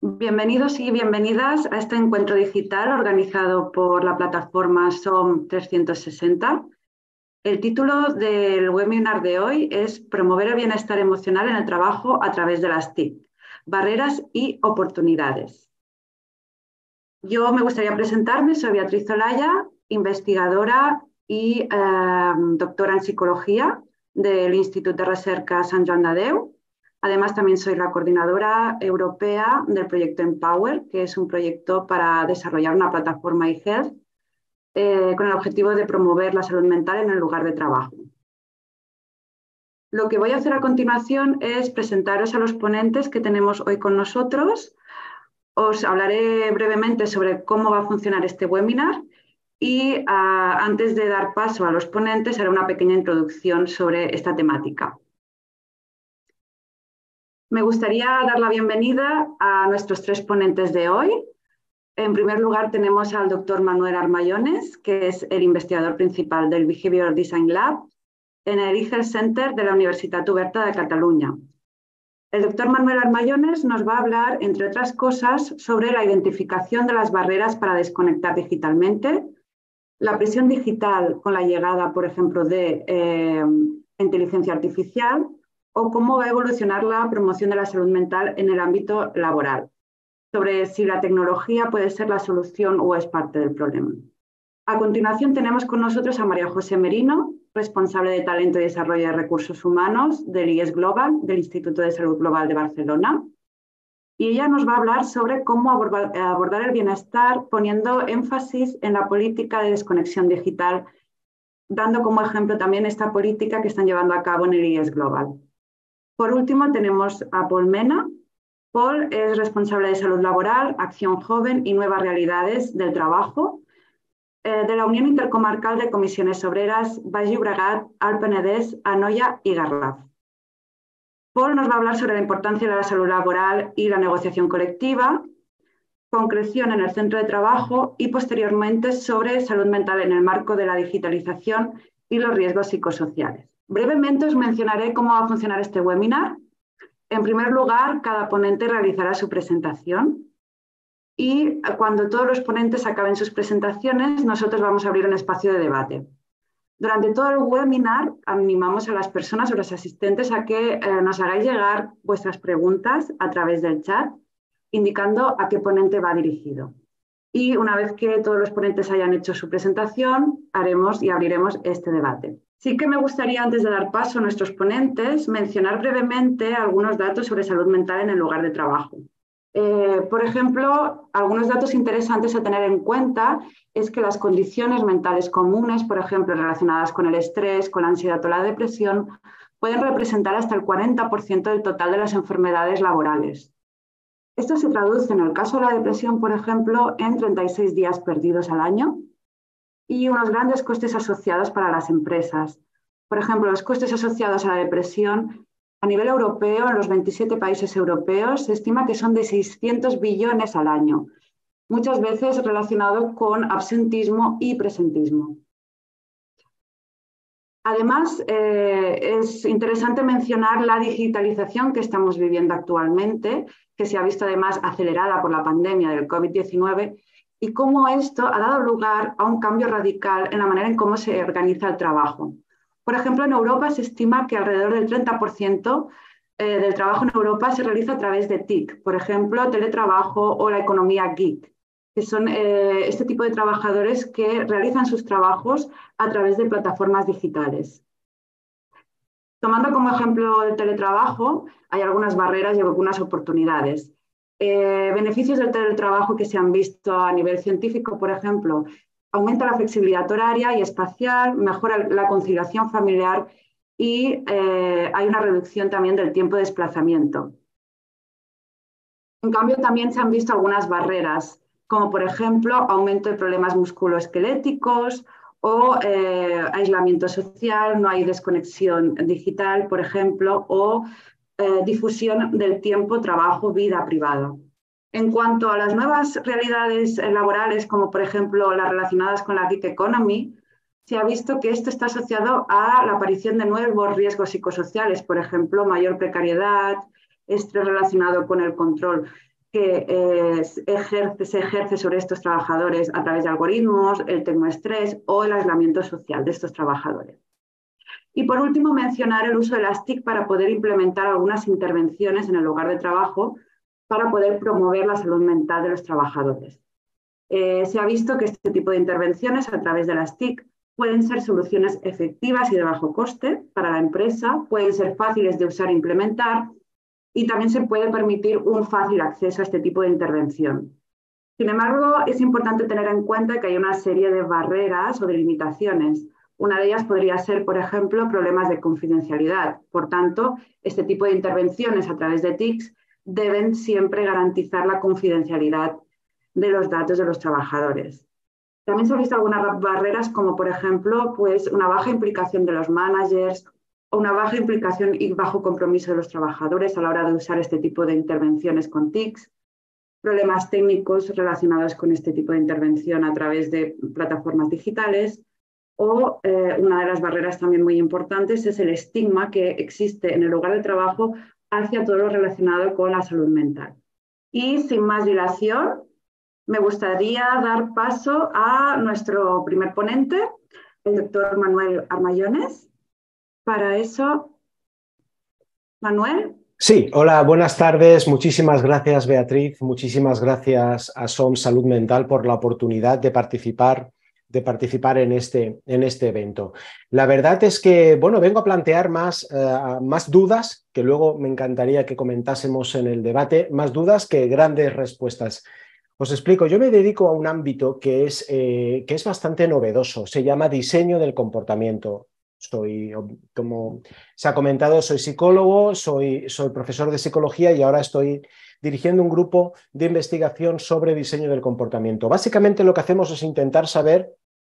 Bienvenidos y bienvenidas a este encuentro digital organizado por la plataforma SOM 360. El título del webinar de hoy es Promover el bienestar emocional en el trabajo a través de las TIC, barreras y oportunidades. Yo me gustaría presentarme, soy Beatriz Olaya, investigadora y doctora en psicología del Instituto de Recerca Sant Joan de Déu. Además, también soy la coordinadora europea del proyecto Empower, que es un proyecto para desarrollar una plataforma eHealth con el objetivo de promover la salud mental en el lugar de trabajo. Lo que voy a hacer a continuación es presentaros a los ponentes que tenemos hoy con nosotros. Os hablaré brevemente sobre cómo va a funcionar este webinar y antes de dar paso a los ponentes haré una pequeña introducción sobre esta temática. Me gustaría dar la bienvenida a nuestros tres ponentes de hoy. En primer lugar tenemos al doctor Manuel Armayones, que es el investigador principal del Behavioral Design Lab en el eHealth Center de la Universitat Oberta de Catalunya. El doctor Manuel Armayones nos va a hablar, entre otras cosas, sobre la identificación de las barreras para desconectar digitalmente, la presión digital con la llegada, por ejemplo, de inteligencia artificial, o cómo va a evolucionar la promoción de la salud mental en el ámbito laboral, sobre si la tecnología puede ser la solución o es parte del problema. A continuación tenemos con nosotros a María José Merino, responsable de Talento y Desarrollo de Recursos Humanos del IES Global, del Instituto de Salud Global de Barcelona. Y ella nos va a hablar sobre cómo abordar el bienestar poniendo énfasis en la política de desconexión digital, dando como ejemplo también esta política que están llevando a cabo en el IES Global. Por último, tenemos a Paul Mena. Paul es responsable de Salud Laboral, Acción Joven y Nuevas Realidades del Trabajo de la Unión Intercomarcal de Comisiones Obreras Baix Llobregat, Alt Penedès, Anoia y Garraf. Paul nos va a hablar sobre la importancia de la salud laboral y la negociación colectiva, concreción en el centro de trabajo y posteriormente sobre salud mental en el marco de la digitalización y los riesgos psicosociales. Brevemente os mencionaré cómo va a funcionar este webinar. En primer lugar, cada ponente realizará su presentación y cuando todos los ponentes acaben sus presentaciones, nosotros vamos a abrir un espacio de debate. Durante todo el webinar, animamos a las personas o los asistentes a que nos hagáis llegar vuestras preguntas a través del chat, indicando a qué ponente va dirigido. Y una vez que todos los ponentes hayan hecho su presentación, haremos y abriremos este debate. Sí que me gustaría, antes de dar paso a nuestros ponentes, mencionar brevemente algunos datos sobre salud mental en el lugar de trabajo. Por ejemplo, algunos datos interesantes a tener en cuenta es que las condiciones mentales comunes, por ejemplo, relacionadas con el estrés, con la ansiedad o la depresión, pueden representar hasta el 40% del total de las enfermedades laborales. Esto se traduce en el caso de la depresión, por ejemplo, en 36 días perdidos al año y unos grandes costes asociados para las empresas. Por ejemplo, los costes asociados a la depresión a nivel europeo, en los 27 países europeos, se estima que son de 600 billones al año, muchas veces relacionado con absentismo y presentismo. Además, es interesante mencionar la digitalización que estamos viviendo actualmente, que se ha visto además acelerada por la pandemia del COVID-19 y cómo esto ha dado lugar a un cambio radical en la manera en cómo se organiza el trabajo. Por ejemplo, en Europa se estima que alrededor del 30% del trabajo en Europa se realiza a través de TIC, por ejemplo, teletrabajo o la economía gig, que son este tipo de trabajadores que realizan sus trabajos a través de plataformas digitales. Tomando como ejemplo el teletrabajo, hay algunas barreras y algunas oportunidades. Beneficios del teletrabajo que se han visto a nivel científico, por ejemplo, aumenta la flexibilidad horaria y espacial, mejora la conciliación familiar y hay una reducción también del tiempo de desplazamiento. En cambio, también se han visto algunas barreras, como por ejemplo aumento de problemas musculoesqueléticos o aislamiento social, no hay desconexión digital, por ejemplo, o difusión del tiempo, trabajo, vida privada. En cuanto a las nuevas realidades laborales, como por ejemplo las relacionadas con la gig economy, se ha visto que esto está asociado a la aparición de nuevos riesgos psicosociales, por ejemplo, mayor precariedad, estrés relacionado con el control que se ejerce sobre estos trabajadores a través de algoritmos, el tecnoestrés o el aislamiento social de estos trabajadores. Y por último, mencionar el uso de las TIC para poder implementar algunas intervenciones en el lugar de trabajo para poder promover la salud mental de los trabajadores. Se ha visto que este tipo de intervenciones a través de las TIC pueden ser soluciones efectivas y de bajo coste para la empresa, pueden ser fáciles de usar e implementar, y también se puede permitir un fácil acceso a este tipo de intervención. Sin embargo, es importante tener en cuenta que hay una serie de barreras o de limitaciones. Una de ellas podría ser, por ejemplo, problemas de confidencialidad. Por tanto, este tipo de intervenciones a través de TICs deben siempre garantizar la confidencialidad de los datos de los trabajadores. También se han visto algunas barreras como, por ejemplo, pues una baja implicación de los managers, una baja implicación y bajo compromiso de los trabajadores a la hora de usar este tipo de intervenciones con TICs, problemas técnicos relacionados con este tipo de intervención a través de plataformas digitales, o una de las barreras también muy importantes es el estigma que existe en el lugar de trabajo hacia todo lo relacionado con la salud mental. Y sin más dilación, me gustaría dar paso a nuestro primer ponente, el doctor Manuel Armayones. Para eso, Manuel. Sí, hola, buenas tardes. Muchísimas gracias, Beatriz. Muchísimas gracias a SOM Salud Mental por la oportunidad de participar en este evento. La verdad es que, bueno, vengo a plantear más dudas, que luego me encantaría que comentásemos en el debate, más dudas que grandes respuestas. Os explico, yo me dedico a un ámbito que es bastante novedoso, se llama diseño del comportamiento. Como se ha comentado, soy psicólogo, soy profesor de psicología y ahora estoy dirigiendo un grupo de investigación sobre diseño del comportamiento. Básicamente lo que hacemos es intentar saber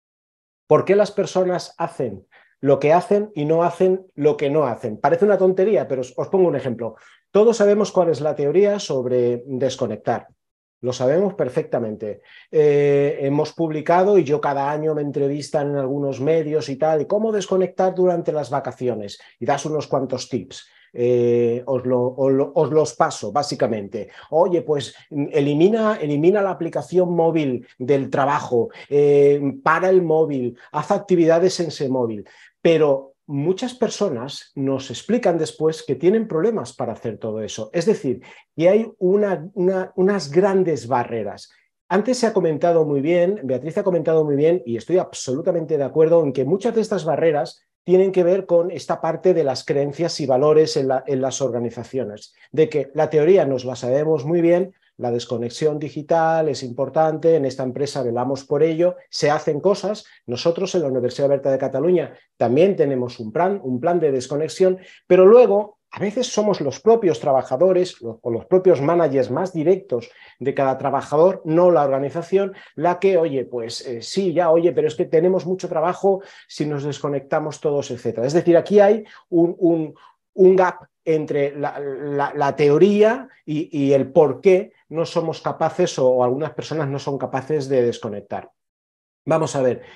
por qué las personas hacen lo que hacen y no hacen lo que no hacen. Parece una tontería, pero os pongo un ejemplo. Todos sabemos cuál es la teoría sobre desconectar. Lo sabemos perfectamente. Hemos publicado y yo cada año me entrevistan en algunos medios y tal, y cómo desconectar durante las vacaciones. Y das unos cuantos tips. Os los paso, básicamente. Oye, pues elimina la aplicación móvil del trabajo, para el móvil, haz actividades en ese móvil. Pero muchas personas nos explican después que tienen problemas para hacer todo eso. Es decir, que hay unas grandes barreras. Antes se ha comentado muy bien, Beatriz ha comentado muy bien, y estoy absolutamente de acuerdo en que muchas de estas barreras tienen que ver con esta parte de las creencias y valores en las organizaciones, de que la teoría nos la sabemos muy bien, la desconexión digital es importante, en esta empresa velamos por ello, se hacen cosas. Nosotros en la Universidad Oberta de Cataluña también tenemos un plan de desconexión, pero luego a veces somos los propios trabajadores o los propios managers más directos de cada trabajador, no la organización, la que, oye, pues sí, ya, oye, pero es que tenemos mucho trabajo si nos desconectamos todos, etcétera. Es decir, aquí hay un gap entre la teoría y el por qué no somos capaces o algunas personas no son capaces de desconectar. Vamos a ver.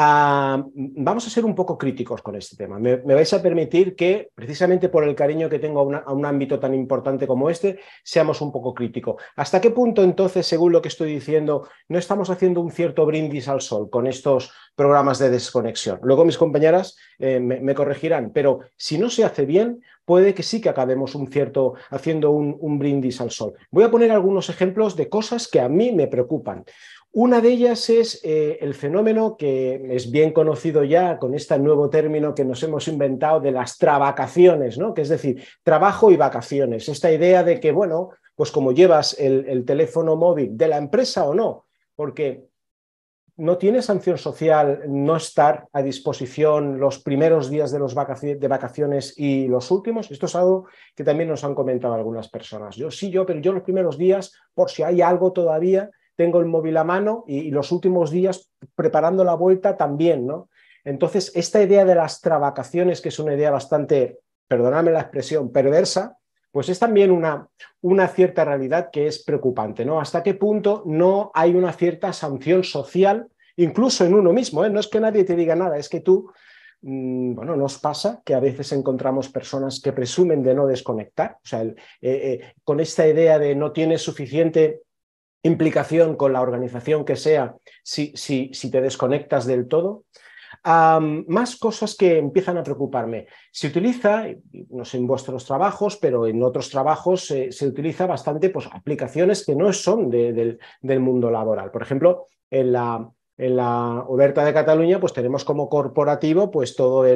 Vamos a ser un poco críticos con este tema. Me vais a permitir que, precisamente por el cariño que tengo a un ámbito tan importante como este, seamos un poco críticos. ¿Hasta qué punto, entonces, según lo que estoy diciendo, no estamos haciendo un cierto brindis al sol con estos programas de desconexión? Luego mis compañeras me corregirán, pero si no se hace bien, puede que sí que acabemos haciendo un brindis al sol. Voy a poner algunos ejemplos de cosas que a mí me preocupan. Una de ellas es el fenómeno que es bien conocido ya con este nuevo término que nos hemos inventado de las travacaciones, ¿no? Que es decir, trabajo y vacaciones. Esta idea de que, bueno, pues como llevas el teléfono móvil de la empresa o no, porque no tiene sanción social no estar a disposición los primeros días de vacaciones y los últimos. Esto es algo que también nos han comentado algunas personas. Pero yo los primeros días, por si hay algo todavía, tengo el móvil a mano y los últimos días preparando la vuelta también, ¿no? Entonces, esta idea de las travacaciones, que es una idea bastante, perdonadme la expresión, perversa, pues es también una cierta realidad que es preocupante, ¿no? ¿Hasta qué punto no hay una cierta sanción social, incluso en uno mismo, ¿eh? No es que nadie te diga nada, es que tú bueno, nos pasa que a veces encontramos personas que presumen de no desconectar, o sea, con esta idea de no tienes suficiente implicación con la organización que sea si te desconectas del todo. Más cosas que empiezan a preocuparme. Se utiliza, no sé en vuestros trabajos, pero en otros trabajos se utiliza bastante pues, aplicaciones que no son del mundo laboral. Por ejemplo, en la Oberta de Cataluña pues tenemos como corporativo pues todo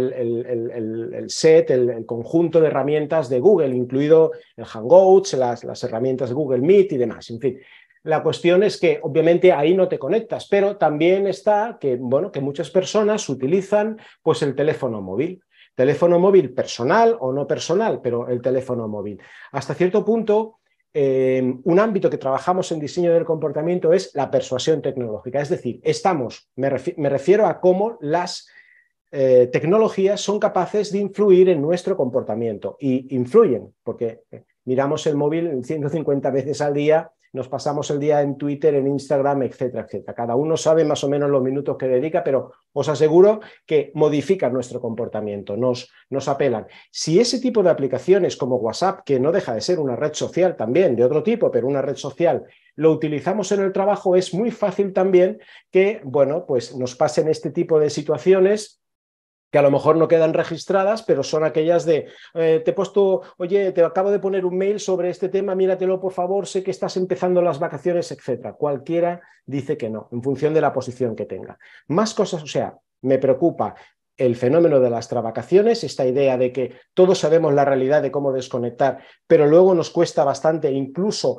el set, el conjunto de herramientas de Google, incluido el Hangouts, las herramientas de Google Meet y demás, en fin. La cuestión es que obviamente ahí no te conectas, pero también está que, bueno, que muchas personas utilizan pues, el teléfono móvil personal o no personal, pero el teléfono móvil. Hasta cierto punto, un ámbito que trabajamos en diseño del comportamiento es la persuasión tecnológica, es decir, me refiero a cómo las tecnologías son capaces de influir en nuestro comportamiento y influyen, porque miramos el móvil 150 veces al día, nos pasamos el día en Twitter, en Instagram, etcétera, etcétera. Cada uno sabe más o menos los minutos que dedica, pero os aseguro que modifican nuestro comportamiento, nos apelan. Si ese tipo de aplicaciones como WhatsApp, que no deja de ser una red social también, de otro tipo, pero una red social, lo utilizamos en el trabajo, es muy fácil también que, bueno, pues nos pasen este tipo de situaciones que a lo mejor no quedan registradas, pero son aquellas de, te he puesto, oye, te acabo de poner un mail sobre este tema, míratelo por favor, sé que estás empezando las vacaciones, etcétera. Cualquiera dice que no, en función de la posición que tenga. Más cosas, o sea, me preocupa el fenómeno de las travacaciones, esta idea de que todos sabemos la realidad de cómo desconectar, pero luego nos cuesta bastante, incluso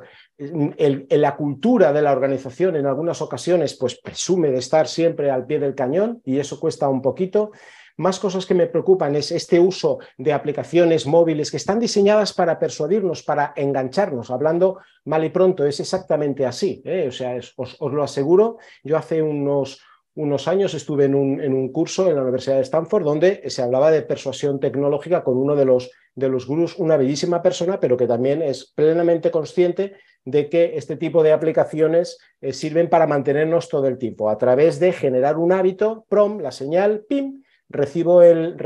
la cultura de la organización en algunas ocasiones pues presume de estar siempre al pie del cañón y eso cuesta un poquito. Más cosas que me preocupan es este uso de aplicaciones móviles que están diseñadas para persuadirnos, para engancharnos. Hablando mal y pronto, es exactamente así, ¿eh? O sea, os lo aseguro. Yo hace unos años estuve en un curso en la Universidad de Stanford donde se hablaba de persuasión tecnológica con uno de los gurús, una bellísima persona, pero que también es plenamente consciente de que este tipo de aplicaciones sirven para mantenernos todo el tiempo, a través de generar un hábito, la señal, pim, recibo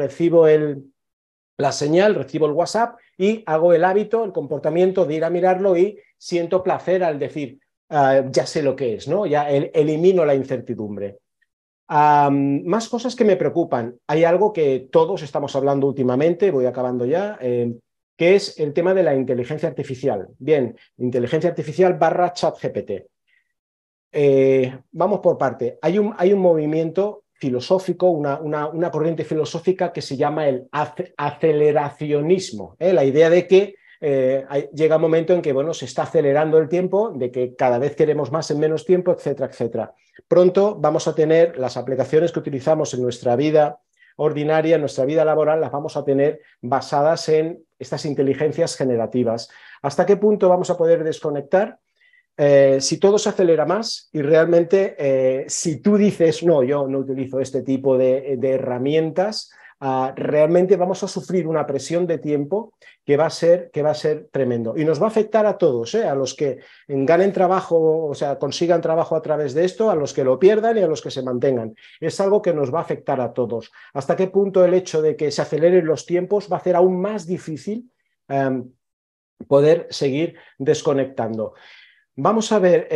la señal, recibo el WhatsApp y hago el hábito, el comportamiento de ir a mirarlo y siento placer al decir, ya sé lo que es, ¿no? Ya elimino la incertidumbre. Más cosas que me preocupan. Hay algo que todos estamos hablando últimamente, voy acabando ya, que es el tema de la inteligencia artificial. Bien, inteligencia artificial / ChatGPT. Vamos por parte. Hay un movimiento filosófico, una corriente filosófica que se llama el aceleracionismo, la idea de que llega un momento en que bueno, se está acelerando el tiempo, de que cada vez queremos más en menos tiempo, etcétera, etcétera. Pronto vamos a tener las aplicaciones que utilizamos en nuestra vida ordinaria, en nuestra vida laboral, las vamos a tener basadas en estas inteligencias generativas. ¿Hasta qué punto vamos a poder desconectar? Si todo se acelera más y realmente si tú dices no, yo no utilizo este tipo de herramientas, realmente vamos a sufrir una presión de tiempo que va a ser tremendo y nos va a afectar a todos, a los que ganen trabajo, o sea, consigan trabajo a través de esto, a los que lo pierdan y a los que se mantengan. Es algo que nos va a afectar a todos. ¿Hasta qué punto el hecho de que se aceleren los tiempos va a hacer aún más difícil poder seguir desconectando? Vamos a ver,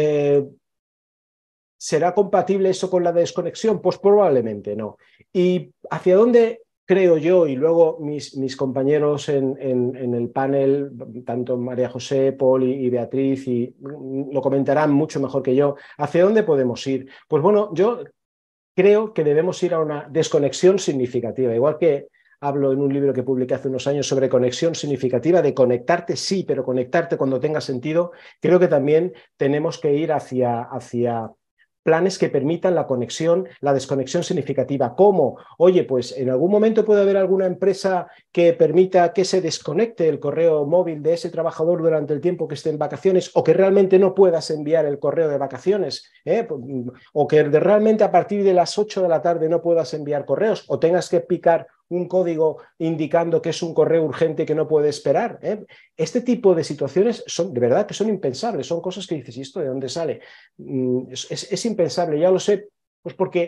¿será compatible eso con la desconexión? Pues probablemente no. ¿Y hacia dónde creo yo, y luego mis compañeros en el panel, tanto María José, Paul y Beatriz, y lo comentarán mucho mejor que yo, hacia dónde podemos ir? Pues bueno, yo creo que debemos ir a una desconexión significativa, igual que hablo en un libro que publiqué hace unos años sobre conexión significativa, de conectarte sí, pero conectarte cuando tenga sentido. Creo que también tenemos que ir hacia planes que permitan la conexión, la desconexión significativa. ¿Cómo? Oye, pues en algún momento puede haber alguna empresa que permita que se desconecte el correo móvil de ese trabajador durante el tiempo que esté en vacaciones, o que realmente no puedas enviar el correo de vacaciones, o que realmente a partir de las 8 de la tarde no puedas enviar correos, o tengas que picar un código indicando que es un correo urgente que no puede esperar. Este tipo de situaciones son de verdad que son impensables, son cosas que dices, ¿y esto de dónde sale? Es impensable, ya lo sé, pues porque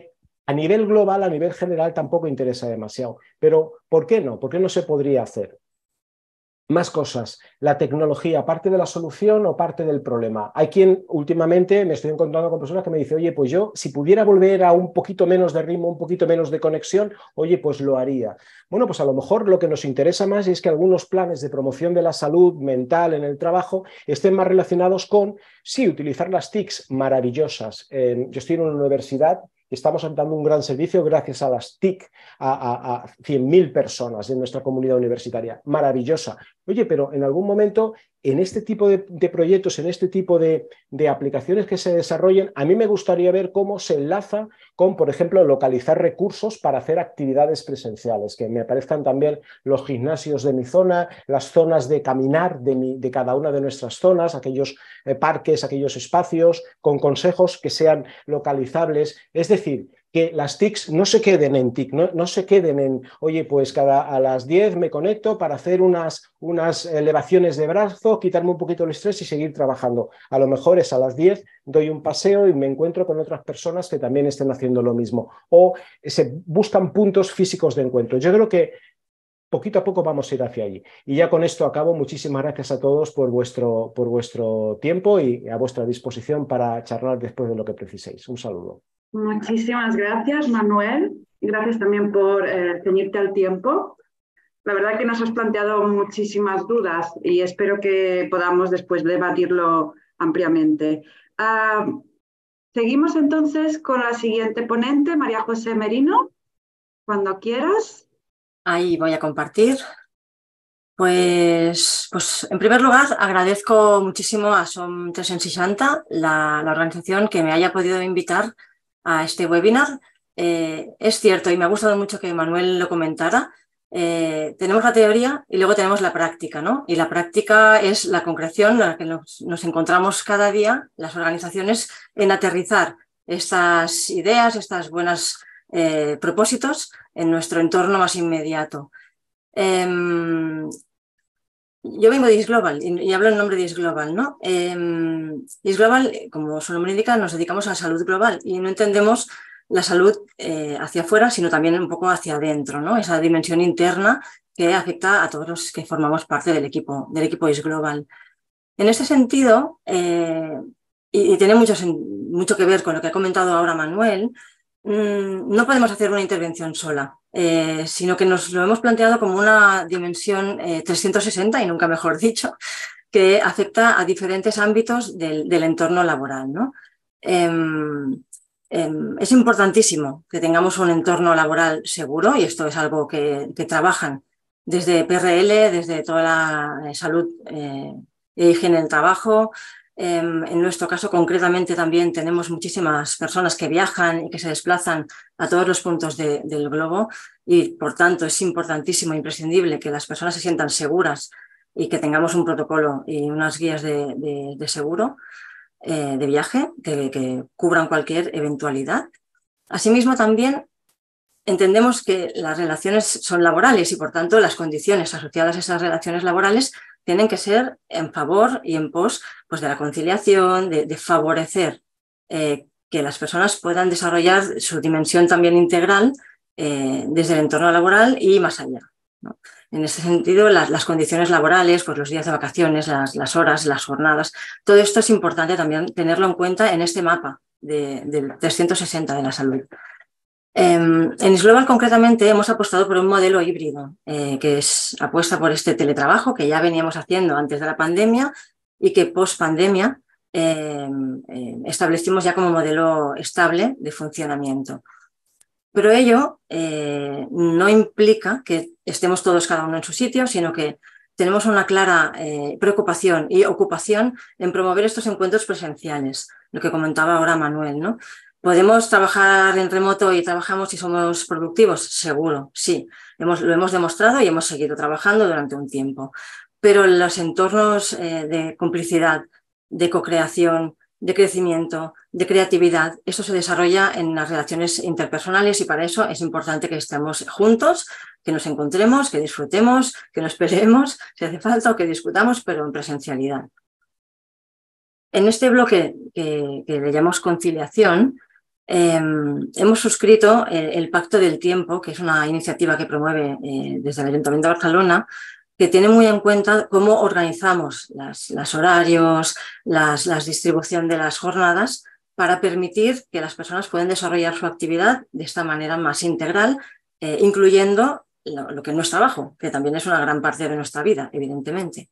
A nivel global, a nivel general, tampoco interesa demasiado. Pero, ¿por qué no? ¿Por qué no se podría hacer? Más cosas. ¿La tecnología parte de la solución o parte del problema? Hay quien últimamente me estoy encontrando con personas que me dicen, oye, pues yo si pudiera volver a un poquito menos de ritmo, un poquito menos de conexión, oye, pues lo haría. Bueno, pues a lo mejor lo que nos interesa más es que algunos planes de promoción de la salud mental en el trabajo estén más relacionados con, sí, utilizar las TICs maravillosas. Yo estoy en una universidad. Estamos dando un gran servicio gracias a las TIC a 100.000 personas de nuestra comunidad universitaria. Maravillosa. Oye, pero en algún momento, en este tipo de proyectos, en este tipo de aplicaciones que se desarrollen, a mí me gustaría ver cómo se enlaza con, por ejemplo, localizar recursos para hacer actividades presenciales, que me aparezcan también los gimnasios de mi zona, las zonas de caminar de cada una de nuestras zonas, aquellos parques, aquellos espacios, con consejos que sean localizables. Es decir, que las TICs no se queden en TIC, no se queden en, oye, pues a las 10 me conecto para hacer unas elevaciones de brazo, quitarme un poquito el estrés y seguir trabajando. A lo mejor es a las 10, doy un paseo y me encuentro con otras personas que también estén haciendo lo mismo. O se buscan puntos físicos de encuentro. Yo creo que poquito a poco vamos a ir hacia allí. Y ya con esto acabo. Muchísimas gracias a todos por vuestro tiempo y a vuestra disposición para charlar después de lo que preciséis. Un saludo. Muchísimas gracias, Manuel. Gracias también por ceñirte al tiempo. La verdad que nos has planteado muchísimas dudas y espero que podamos después debatirlo ampliamente. Seguimos entonces con la siguiente ponente, María José Merino. Cuando quieras. Ahí voy a compartir. Pues en primer lugar, agradezco muchísimo a Som 360, la organización, que me haya podido invitar a este webinar. Es cierto, y me ha gustado mucho que Manuel lo comentara, tenemos la teoría y luego tenemos la práctica, ¿no? Y la práctica es la concreción en la que nos encontramos cada día, las organizaciones, en aterrizar estas ideas, estas buenos propósitos en nuestro entorno más inmediato. Yo vengo de IS Global y hablo en nombre de IS Global, ¿no? IS Global, como su nombre indica, nos dedicamos a la salud global y no entendemos la salud hacia afuera, sino también un poco hacia adentro, ¿no? Esa dimensión interna que afecta a todos los que formamos parte del equipo IS Global. En este sentido, y tiene mucho que ver con lo que ha comentado ahora Manuel, no podemos hacer una intervención sola, sino que nos lo hemos planteado como una dimensión 360, y nunca mejor dicho, que afecta a diferentes ámbitos del entorno laboral, ¿no? Es importantísimo que tengamos un entorno laboral seguro, y esto es algo que trabajan desde PRL, desde toda la salud e higiene del trabajo. En nuestro caso, concretamente, también tenemos muchísimas personas que viajan y que se desplazan a todos los puntos del globo, y por tanto es importantísimo, imprescindible que las personas se sientan seguras y que tengamos un protocolo y unas guías de seguro de viaje que cubran cualquier eventualidad. Asimismo, también entendemos que las relaciones son laborales y, por tanto, las condiciones asociadas a esas relaciones laborales tienen que ser en favor y en pos, pues, de la conciliación, de favorecer que las personas puedan desarrollar su dimensión también integral desde el entorno laboral y más allá, ¿no? En ese sentido, las condiciones laborales, pues los días de vacaciones, las horas, las jornadas, todo esto es importante también tenerlo en cuenta en este mapa del 360 de la salud. En IS Global, concretamente, hemos apostado por un modelo híbrido, que apuesta por este teletrabajo que ya veníamos haciendo antes de la pandemia y que post-pandemia establecimos ya como modelo estable de funcionamiento. Pero ello no implica que estemos todos cada uno en su sitio, sino que tenemos una clara preocupación y ocupación en promover estos encuentros presenciales, lo que comentaba ahora Manuel, ¿no? ¿Podemos trabajar en remoto y trabajamos y somos productivos? Seguro, sí. Lo hemos demostrado y hemos seguido trabajando durante un tiempo. Pero los entornos de complicidad, de co-creación, de crecimiento, de creatividad, eso se desarrolla en las relaciones interpersonales, y para eso es importante que estemos juntos, que nos encontremos, que disfrutemos, que nos peleemos si hace falta, o que discutamos, pero en presencialidad. En este bloque que le llamamos conciliación, hemos suscrito el Pacto del Tiempo, que es una iniciativa que promueve desde el Ayuntamiento de Barcelona, que tiene muy en cuenta cómo organizamos los horarios, la distribución de las jornadas para permitir que las personas puedan desarrollar su actividad de esta manera más integral, incluyendo lo que no es trabajo, que también es una gran parte de nuestra vida, evidentemente.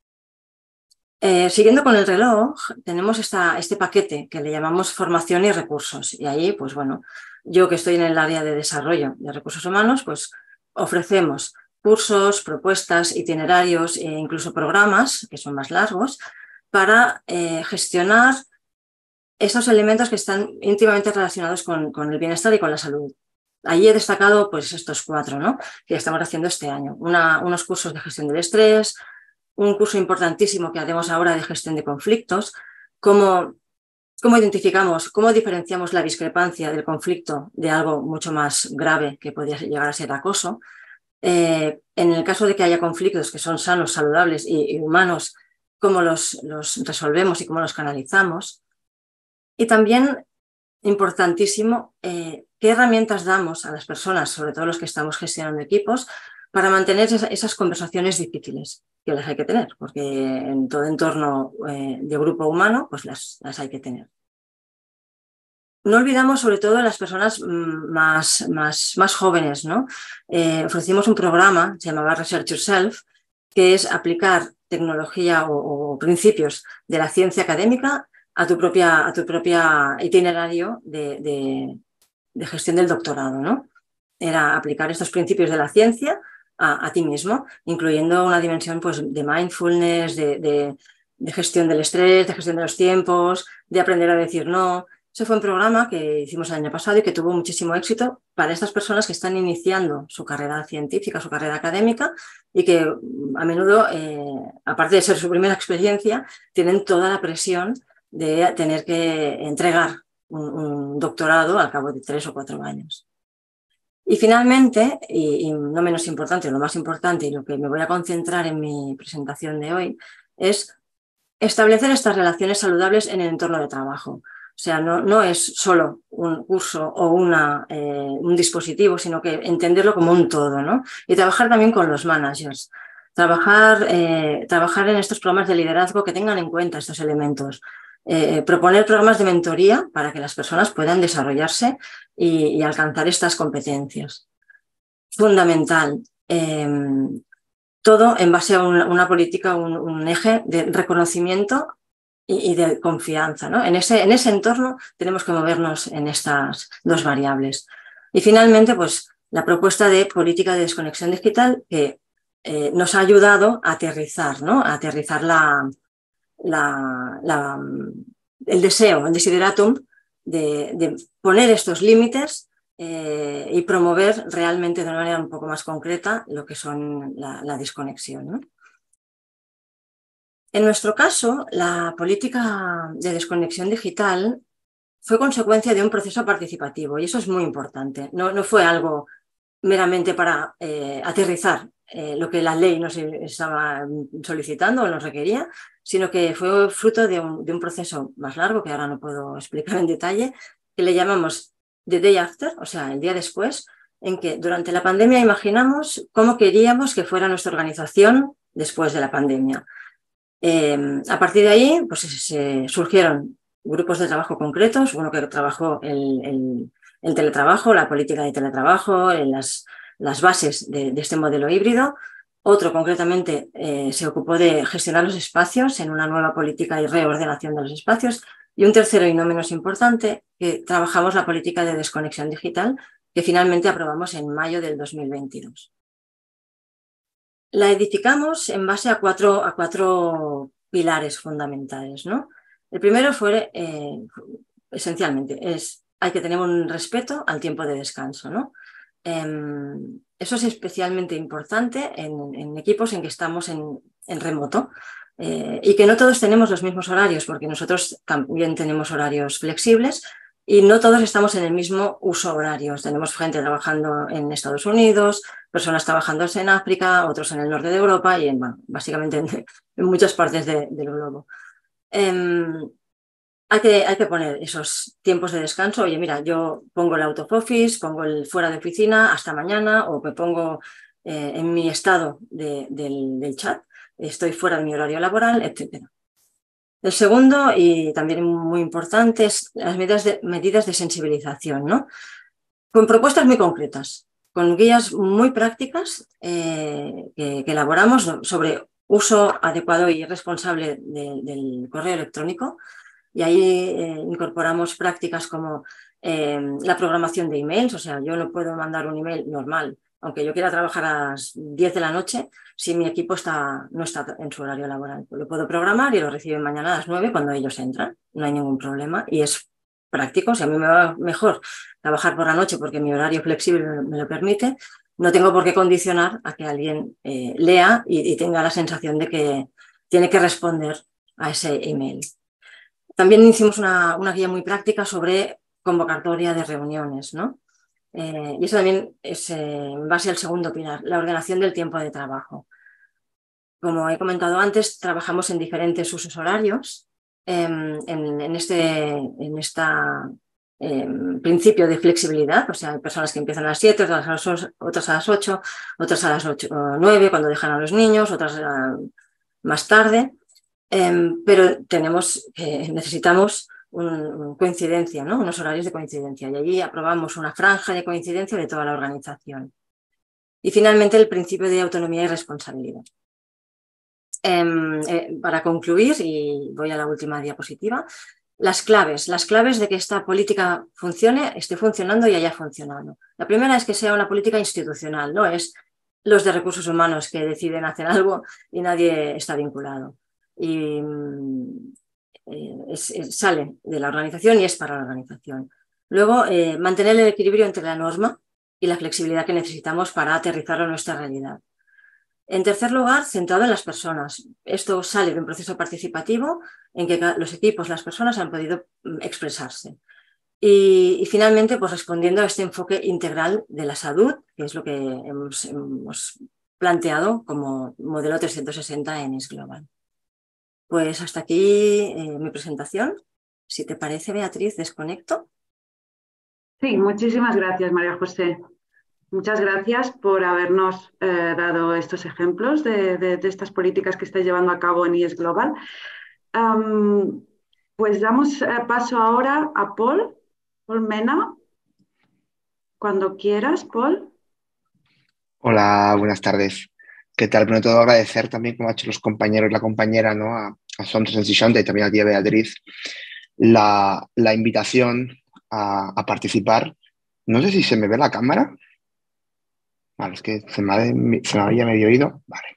Siguiendo con el reloj, tenemos este paquete que le llamamos formación y recursos. Y ahí, pues bueno, yo que estoy en el área de desarrollo de recursos humanos, pues ofrecemos cursos, propuestas, itinerarios e incluso programas, que son más largos, para gestionar esos elementos que están íntimamente relacionados con el bienestar y con la salud. Allí he destacado pues estos 4, ¿no?, que estamos haciendo este año. Unos cursos de gestión del estrés, un curso importantísimo que haremos ahora de gestión de conflictos, cómo identificamos, cómo diferenciamos la discrepancia del conflicto de algo mucho más grave que podría llegar a ser acoso. En el caso de que haya conflictos que son sanos, saludables y humanos, cómo los resolvemos y cómo los canalizamos. Y también, importantísimo, qué herramientas damos a las personas, sobre todo los que estamos gestionando equipos, para mantener esas conversaciones difíciles, que las hay que tener, porque en todo entorno de grupo humano pues las hay que tener. No olvidamos sobre todo a las personas más jóvenes, ¿no? Ofrecimos un programa, se llamaba Research Yourself, que es aplicar tecnología o principios de la ciencia académica a tu propia itinerario de gestión del doctorado, ¿no? Era aplicar estos principios de la ciencia a ti mismo, incluyendo una dimensión pues, de mindfulness, de gestión del estrés, de gestión de los tiempos, de aprender a decir no. Ese fue un programa que hicimos el año pasado y que tuvo muchísimo éxito para estas personas que están iniciando su carrera científica, su carrera académica y que a menudo, aparte de ser su primera experiencia, tienen toda la presión de tener que entregar un doctorado al cabo de 3 o 4 años. Y finalmente, y no menos importante, lo más importante y lo que me voy a concentrar en mi presentación de hoy, es establecer estas relaciones saludables en el entorno de trabajo. O sea, no es solo un curso o un dispositivo, sino que entenderlo como un todo, ¿no? Y trabajar también con los managers. Trabajar en estos programas de liderazgo que tengan en cuenta estos elementos. Proponer programas de mentoría para que las personas puedan desarrollarse y alcanzar estas competencias. Fundamental. Todo en base a una política, un eje de reconocimiento y de confianza, ¿no? En ese entorno tenemos que movernos en estas 2 variables. Y finalmente, pues la propuesta de política de desconexión digital que nos ha ayudado a aterrizar, ¿no? A aterrizar el deseo, el desideratum de poner estos límites y promover realmente de una manera un poco más concreta lo que son la desconexión, ¿no? En nuestro caso, la política de desconexión digital fue consecuencia de un proceso participativo y eso es muy importante. No fue algo meramente para aterrizar lo que la ley nos estaba solicitando o nos requería, sino que fue fruto de un proceso más largo, que ahora no puedo explicar en detalle, que le llamamos The Day After, o sea, el día después, en que durante la pandemia imaginamos cómo queríamos que fuera nuestra organización después de la pandemia. A partir de ahí, pues surgieron grupos de trabajo concretos, uno que trabajó el teletrabajo, la política de teletrabajo, las bases de este modelo híbrido. Otro, concretamente, se ocupó de gestionar los espacios en una nueva política y reordenación de los espacios. Y un tercero, y no menos importante, que trabajamos la política de desconexión digital, que finalmente aprobamos en mayo del 2022. La edificamos en base a cuatro pilares fundamentales, ¿no? El primero fue, esencialmente, hay que tener un respeto al tiempo de descanso, ¿no? Eso es especialmente importante en equipos en que estamos en remoto y que no todos tenemos los mismos horarios, porque nosotros también tenemos horarios flexibles y no todos estamos en el mismo uso horario. Tenemos gente trabajando en Estados Unidos, personas trabajando en África, otros en el norte de Europa y básicamente en muchas partes del globo. hay que poner esos tiempos de descanso. Oye, mira, yo pongo el out of office, pongo el fuera de oficina hasta mañana, o me pongo en mi estado del chat, estoy fuera de mi horario laboral, etc. El segundo, y también muy importante, es las medidas de sensibilización, ¿no? Con propuestas muy concretas, con guías muy prácticas que elaboramos sobre uso adecuado y responsable del correo electrónico. Y ahí incorporamos prácticas como la programación de emails. O sea, yo no puedo mandar un email normal, aunque yo quiera trabajar a las 10 de la noche, si mi equipo no está en su horario laboral. Lo puedo programar y lo reciben mañana a las 9 cuando ellos entran. No hay ningún problema y es práctico. Si a mí me va mejor trabajar por la noche porque mi horario flexible me lo permite, no tengo por qué condicionar a que alguien lea y tenga la sensación de que tiene que responder a ese email. También hicimos una guía muy práctica sobre convocatoria de reuniones, ¿no? Y eso también es en base al segundo pilar, la ordenación del tiempo de trabajo. Como he comentado antes, trabajamos en diferentes usos horarios. En este principio de flexibilidad, o sea, hay personas que empiezan a las 7, otras a las 8, otras a las 8 o 9 cuando dejan a los niños, otras más tarde. Pero necesitamos coincidencia, ¿no? Unos horarios de coincidencia, y allí aprobamos una franja de coincidencia de toda la organización. Y finalmente el principio de autonomía y responsabilidad. Para concluir, y voy a la última diapositiva, las claves de que esta política funcione, esté funcionando y haya funcionado. La primera es que sea una política institucional, no es los de recursos humanos que deciden hacer algo y nadie está vinculado. Y sale de la organización y es para la organización. Luego, mantener el equilibrio entre la norma y la flexibilidad que necesitamos para aterrizarlo en nuestra realidad. En tercer lugar, centrado en las personas. Esto sale de un proceso participativo en que los equipos, las personas han podido expresarse. Y finalmente, pues respondiendo a este enfoque integral de la salud, que es lo que hemos planteado como modelo 360 en IS Global. Pues hasta aquí mi presentación. Si te parece, Beatriz, desconecto. Sí, muchísimas gracias, María José. Muchas gracias por habernos dado estos ejemplos de estas políticas que estáis llevando a cabo en IS Global. Pues damos paso ahora a Paul Mena. Cuando quieras, Paul. Hola, buenas tardes. ¿Qué tal? Primero de todo, agradecer también, como han hecho los compañeros y la compañera, ¿no? a SOM 360 y también a ti, Beatriz, la invitación a participar. No sé si se me ve la cámara. Vale, es que se me había medio oído. Vale.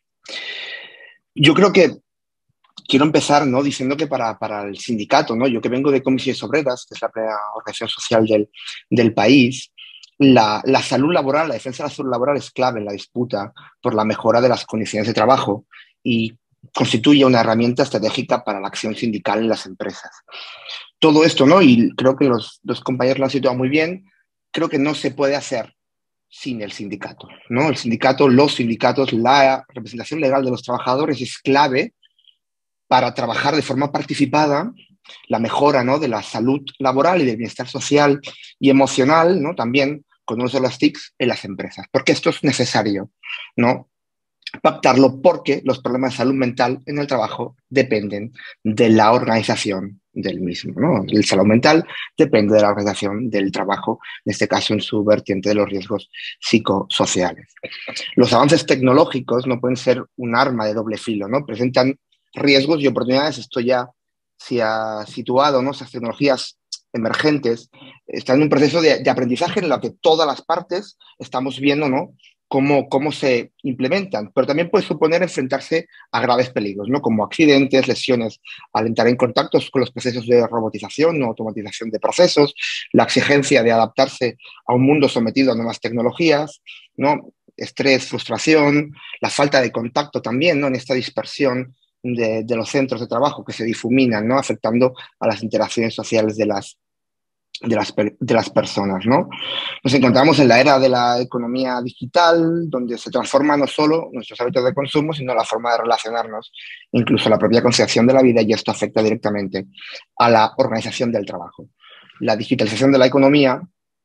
Yo creo que quiero empezar, ¿no? Diciendo que para el sindicato, ¿no? Yo que vengo de Comisiones Obreras, que es la primera organización social del país, la salud laboral, la defensa de la salud laboral es clave en la disputa por la mejora de las condiciones de trabajo y constituye una herramienta estratégica para la acción sindical en las empresas. Todo esto, ¿no? Y creo que los compañeros lo han situado muy bien, creo que no se puede hacer sin el sindicato, ¿no? El sindicato, los sindicatos, la representación legal de los trabajadores es clave para trabajar de forma participada la mejora, ¿no? de la salud laboral y del bienestar social y emocional, ¿no? También con uno de las TICs en las empresas, porque esto es necesario, ¿no? Pactarlo porque los problemas de salud mental en el trabajo dependen de la organización del mismo, ¿no? El salud mental depende de la organización del trabajo, en este caso en su vertiente de los riesgos psicosociales. Los avances tecnológicos no pueden ser un arma de doble filo, ¿no? Presentan riesgos y oportunidades. Esto ya se ha situado, ¿no? Esas tecnologías emergentes están en un proceso de aprendizaje en lo que todas las partes estamos viendo, ¿no? Cómo se implementan, pero también puede suponer enfrentarse a graves peligros, ¿no? Como accidentes, lesiones al entrar en contactos con los procesos de robotización o automatización de procesos, la exigencia de adaptarse a un mundo sometido a nuevas tecnologías, ¿no? Estrés, frustración, la falta de contacto también, ¿no? En esta dispersión de los centros de trabajo que se difuminan, ¿no? Afectando a las interacciones sociales de las de las personas, ¿no? Nos encontramos en la era de la economía digital, donde se transforma no solo nuestros hábitos de consumo, sino la forma de relacionarnos, incluso la propia concepción de la vida, y esto afecta directamente a la organización del trabajo. La digitalización de la economía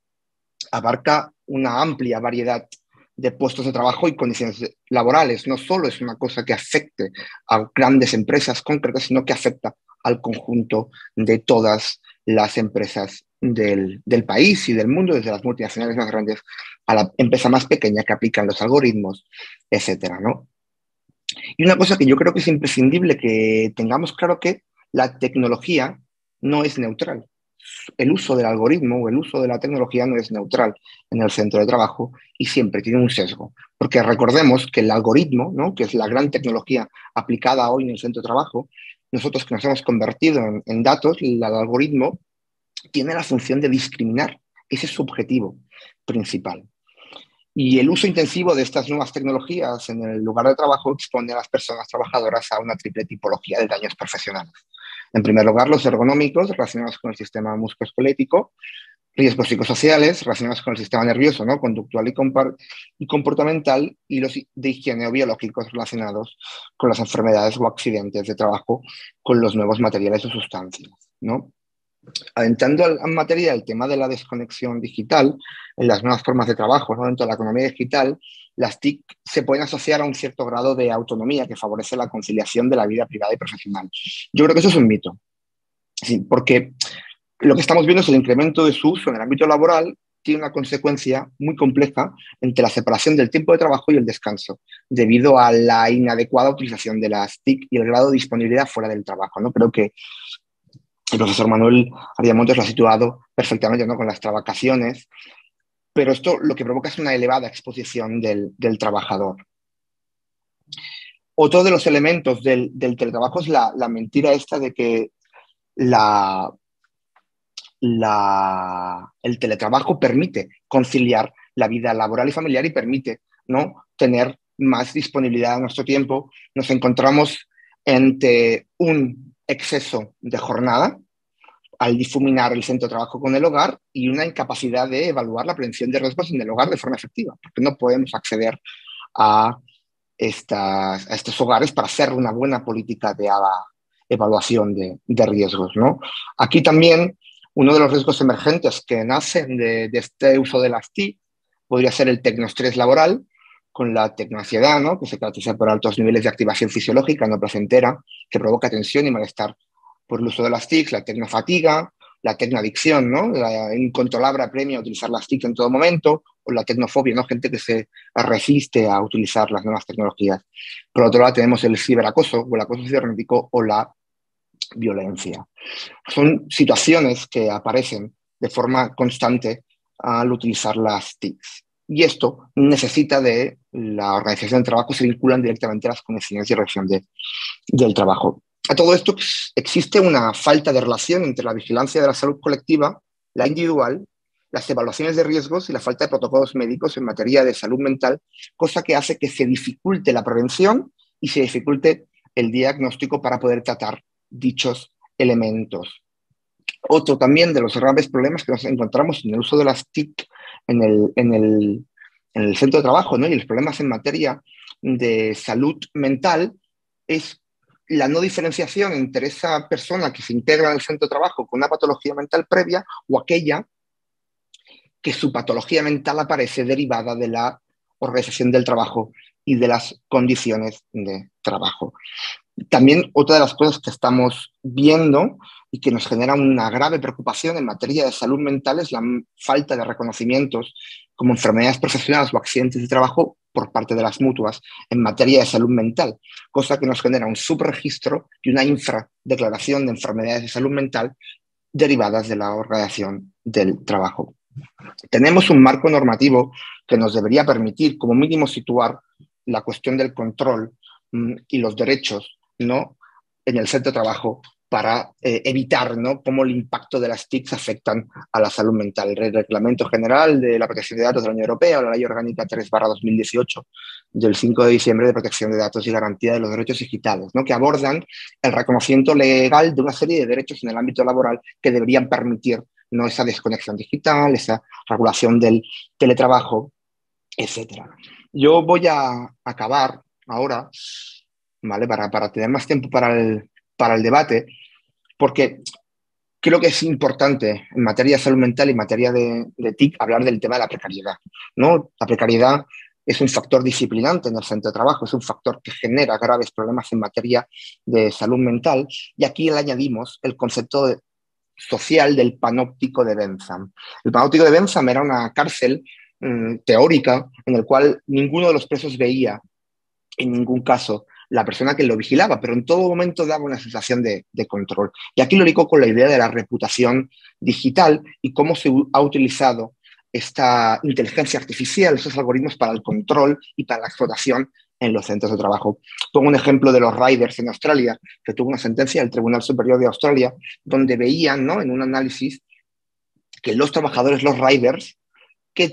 abarca una amplia variedad de puestos de trabajo y condiciones laborales. No solo es una cosa que afecte a grandes empresas concretas, sino que afecta al conjunto de todas las empresas del país y del mundo, desde las multinacionales más grandes a la empresa más pequeña que aplican los algoritmos, etcétera, ¿no? Y una cosa que yo creo que es imprescindible que tengamos claro, que la tecnología no es neutral. El uso del algoritmo o el uso de la tecnología no es neutral en el centro de trabajo y siempre tiene un sesgo. Porque recordemos que el algoritmo, ¿no?, que es la gran tecnología aplicada hoy en el centro de trabajo, nosotros que nos hemos convertido en datos, el algoritmo tiene la función de discriminar. Ese es su objetivo principal. Y el uso intensivo de estas nuevas tecnologías en el lugar de trabajo expone a las personas trabajadoras a una triple tipología de daños profesionales. En primer lugar, los ergonómicos, relacionados con el sistema musculoesquelético; riesgos psicosociales, relacionados con el sistema nervioso, ¿no?, conductual y comportamental; y los de higiene o biológicos, relacionados con las enfermedades o accidentes de trabajo con los nuevos materiales o sustancias, ¿no? Adentrando en materia del tema de la desconexión digital, en las nuevas formas de trabajo, ¿no?, dentro de la economía digital, las TIC se pueden asociar a un cierto grado de autonomía que favorece la conciliación de la vida privada y profesional. Yo creo que eso es un mito, sí, porque lo que estamos viendo es el incremento de su uso en el ámbito laboral. Tiene una consecuencia muy compleja entre la separación del tiempo de trabajo y el descanso, debido a la inadecuada utilización de las TIC y el grado de disponibilidad fuera del trabajo, ¿no? Creo que el profesor Manuel Ariamontes lo ha situado perfectamente, ¿no?, con las trabacaciones, pero esto lo que provoca es una elevada exposición del trabajador. Otro de los elementos del teletrabajo es la mentira esta de que el teletrabajo permite conciliar la vida laboral y familiar y permite, ¿no?, tener más disponibilidad a nuestro tiempo. Nos encontramos ante un exceso de jornada al difuminar el centro de trabajo con el hogar y una incapacidad de evaluar la prevención de riesgos en el hogar de forma efectiva, porque no podemos acceder a estos hogares para hacer una buena política de evaluación de riesgos, ¿no? Aquí también uno de los riesgos emergentes que nacen de este uso de las TIC podría ser el tecnoestrés laboral, con la tecnoansiedad, ¿no?, que se caracteriza por altos niveles de activación fisiológica no placentera, que provoca tensión y malestar por el uso de las TIC; la tecnofatiga, la tecnoadicción, ¿no?, la incontrolable apremio a utilizar las TIC en todo momento; o la tecnofobia, ¿no?, gente que se resiste a utilizar las nuevas tecnologías. Por otro lado, tenemos el ciberacoso o el acoso cibernético o la violencia. Son situaciones que aparecen de forma constante al utilizar las TICs. Y esto necesita de la organización del trabajo, se vinculan directamente a las condiciones de dirección del trabajo. A todo esto existe una falta de relación entre la vigilancia de la salud colectiva, la individual, las evaluaciones de riesgos y la falta de protocolos médicos en materia de salud mental, cosa que hace que se dificulte la prevención y se dificulte el diagnóstico para poder tratar dichos elementos. Otro también de los graves problemas que nos encontramos en el uso de las TIC en el centro de trabajo, ¿no?, y los problemas en materia de salud mental es la no diferenciación entre esa persona que se integra en el centro de trabajo con una patología mental previa o aquella que su patología mental aparece derivada de la organización del trabajo y de las condiciones de trabajo. También otra de las cosas que estamos viendo y que nos genera una grave preocupación en materia de salud mental es la falta de reconocimientos como enfermedades profesionales o accidentes de trabajo por parte de las mutuas en materia de salud mental, cosa que nos genera un subregistro y una infradeclaración de enfermedades de salud mental derivadas de la organización del trabajo. Tenemos un marco normativo que nos debería permitir, como mínimo, situar la cuestión del control y los derechos, ¿no?, en el centro de trabajo para evitar, ¿no?, cómo el impacto de las TICs afectan a la salud mental. El Reglamento General de la Protección de Datos de la Unión Europea, o la Ley Orgánica 3/2018 del 5 de diciembre de Protección de Datos y Garantía de los Derechos Digitales, ¿no?, que abordan el reconocimiento legal de una serie de derechos en el ámbito laboral que deberían permitir ¿no? Esa desconexión digital, esa regulación del teletrabajo, etc. Yo voy a acabar ahora, ¿vale? Para tener más tiempo para el debate, porque creo que es importante en materia de salud mental y en materia de TIC hablar del tema de la precariedad, ¿no? La precariedad es un factor disciplinante en el centro de trabajo, es un factor que genera graves problemas en materia de salud mental, y aquí le añadimos el concepto social del panóptico de Bentham. El panóptico de Bentham era una cárcel teórica en el cual ninguno de los presos veía en ningún caso la persona que lo vigilaba, pero en todo momento daba una sensación de control. Y aquí lo ligo con la idea de la reputación digital y cómo se ha utilizado esta inteligencia artificial, estos algoritmos para el control y para la explotación en los centros de trabajo. Pongo un ejemplo de los riders en Australia, que tuvo una sentencia del Tribunal Superior de Australia, donde veían, ¿no?, en un análisis que los trabajadores, los riders, que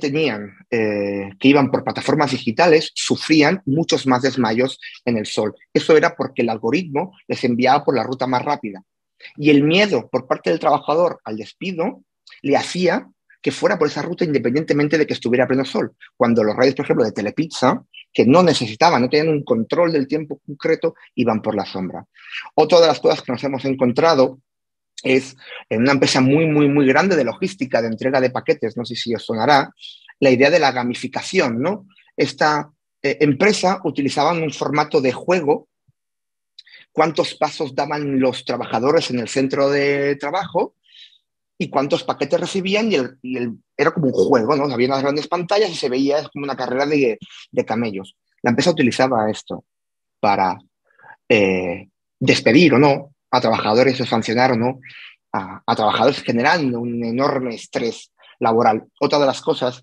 iban por plataformas digitales, sufrían muchos más desmayos en el sol. Eso era porque el algoritmo les enviaba por la ruta más rápida. Y el miedo por parte del trabajador al despido le hacía que fuera por esa ruta independientemente de que estuviera a pleno sol. Cuando los riders, por ejemplo, de Telepizza, que no necesitaban, no tenían un control del tiempo concreto, iban por la sombra. Otra de las cosas que nos hemos encontrado es en una empresa muy, muy, muy grande de logística, de entrega de paquetes, no sé si os sonará, la idea de la gamificación, ¿no? Esta empresa utilizaba un formato de juego, cuántos pasos daban los trabajadores en el centro de trabajo y cuántos paquetes recibían, era como un juego, ¿no? Había unas grandes pantallas y se veía como una carrera de camellos. La empresa utilizaba esto para despedir o no a trabajadores o sancionar o no a trabajadores, generando un enorme estrés laboral. Otra de las cosas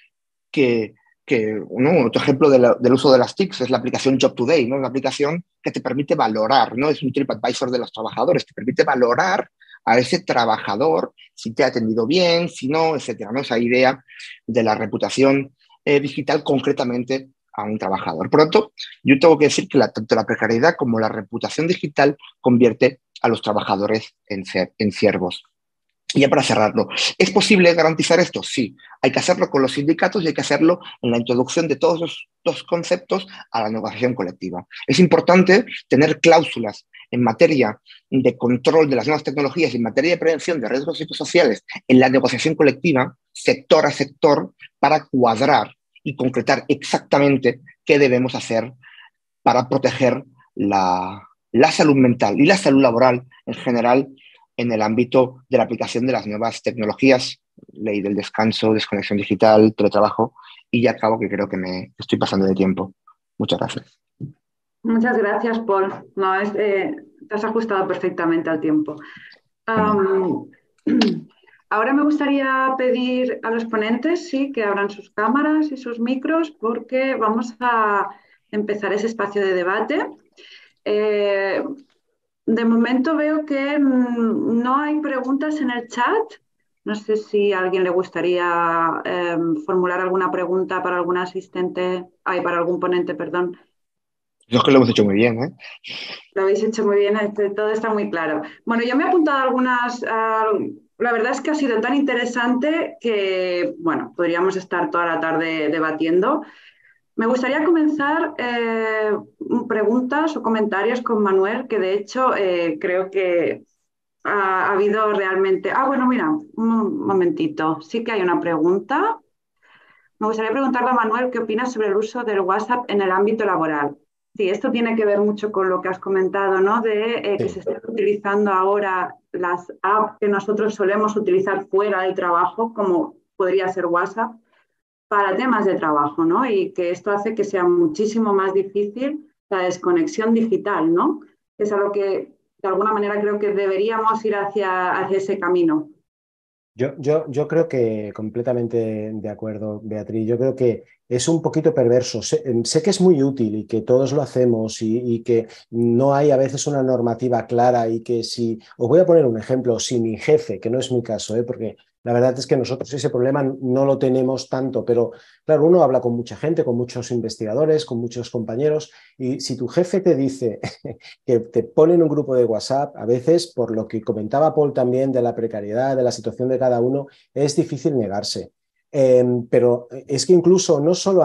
¿no? Otro ejemplo del uso de las TICs es la aplicación Job Today, ¿no? Una aplicación que te permite valorar, ¿no? Es un TripAdvisor de los trabajadores, te permite valorar a ese trabajador si te ha atendido bien, si no, etcétera, ¿no? Esa idea de la reputación digital concretamente a un trabajador. Por lo tanto, yo tengo que decir que tanto la precariedad como la reputación digital convierte a los trabajadores en siervos. Y ya para cerrarlo, ¿es posible garantizar esto? Sí, hay que hacerlo con los sindicatos y hay que hacerlo en la introducción de todos los conceptos a la negociación colectiva. Es importante tener cláusulas en materia de control de las nuevas tecnologías y en materia de prevención de riesgos psicosociales en la negociación colectiva, sector a sector, para cuadrar y concretar exactamente qué debemos hacer para proteger la salud mental y la salud laboral en general en el ámbito de la aplicación de las nuevas tecnologías, ley del descanso, desconexión digital, teletrabajo, y ya acabo, que creo que me estoy pasando de tiempo. Muchas gracias. Muchas gracias, Paul. No, te has ajustado perfectamente al tiempo. Ahora me gustaría pedir a los ponentes, sí, que abran sus cámaras y sus micros, porque vamos a empezar ese espacio de debate. De momento veo que no hay preguntas en el chat. No sé si a alguien le gustaría formular alguna pregunta para algún asistente, para algún ponente, perdón. Yo es que lo hemos hecho muy bien, ¿eh? Lo habéis hecho muy bien, todo está muy claro. Bueno, yo me he apuntado algunas. La verdad es que ha sido tan interesante que, bueno, podríamos estar toda la tarde debatiendo. Me gustaría comenzar preguntas o comentarios con Manuel, que de hecho creo que ha habido realmente... bueno, mira, un momentito. Sí que hay una pregunta. Me gustaría preguntarle a Manuel qué opina sobre el uso del WhatsApp en el ámbito laboral. Sí, esto tiene que ver mucho con lo que has comentado, ¿no? De que se estén utilizando ahora las apps que nosotros solemos utilizar fuera del trabajo, como podría ser WhatsApp, para temas de trabajo, ¿no? Y que esto hace que sea muchísimo más difícil la desconexión digital, ¿no? Es algo que de alguna manera creo que deberíamos ir hacia ese camino. Yo creo que completamente de acuerdo, Beatriz. Yo creo que es un poquito perverso. Sé que es muy útil y que todos lo hacemos y que no hay a veces una normativa clara y que si... Os voy a poner un ejemplo. Si mi jefe, que no es mi caso, porque La verdad es que nosotros ese problema no lo tenemos tanto, pero claro, uno habla con mucha gente, con muchos investigadores, con muchos compañeros, y si tu jefe te dice que te pone en un grupo de WhatsApp, a veces, por lo que comentaba Paul también de la precariedad, de la situación de cada uno, es difícil negarse. Pero es que incluso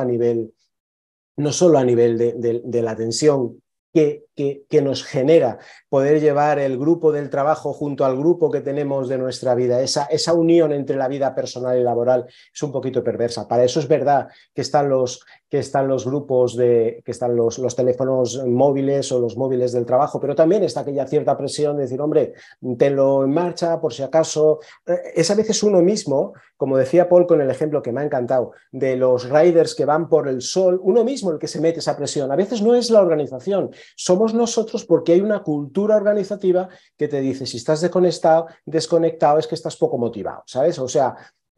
no solo a nivel de la tensión que nos genera poder llevar el grupo del trabajo junto al grupo que tenemos de nuestra vida, esa unión entre la vida personal y laboral es un poquito perversa. Para eso es verdad que están los grupos, que están los teléfonos móviles o los móviles del trabajo, pero también está aquella cierta presión de decir, hombre, tenlo en marcha por si acaso. Es a veces uno mismo, como decía Paul con el ejemplo que me ha encantado, de los riders que van por el sol, uno mismo el que se mete esa presión. A veces no es la organización, somos nosotros, porque hay una cultura organizativa que te dice, si estás desconectado es que estás poco motivado, ¿sabes? O sea,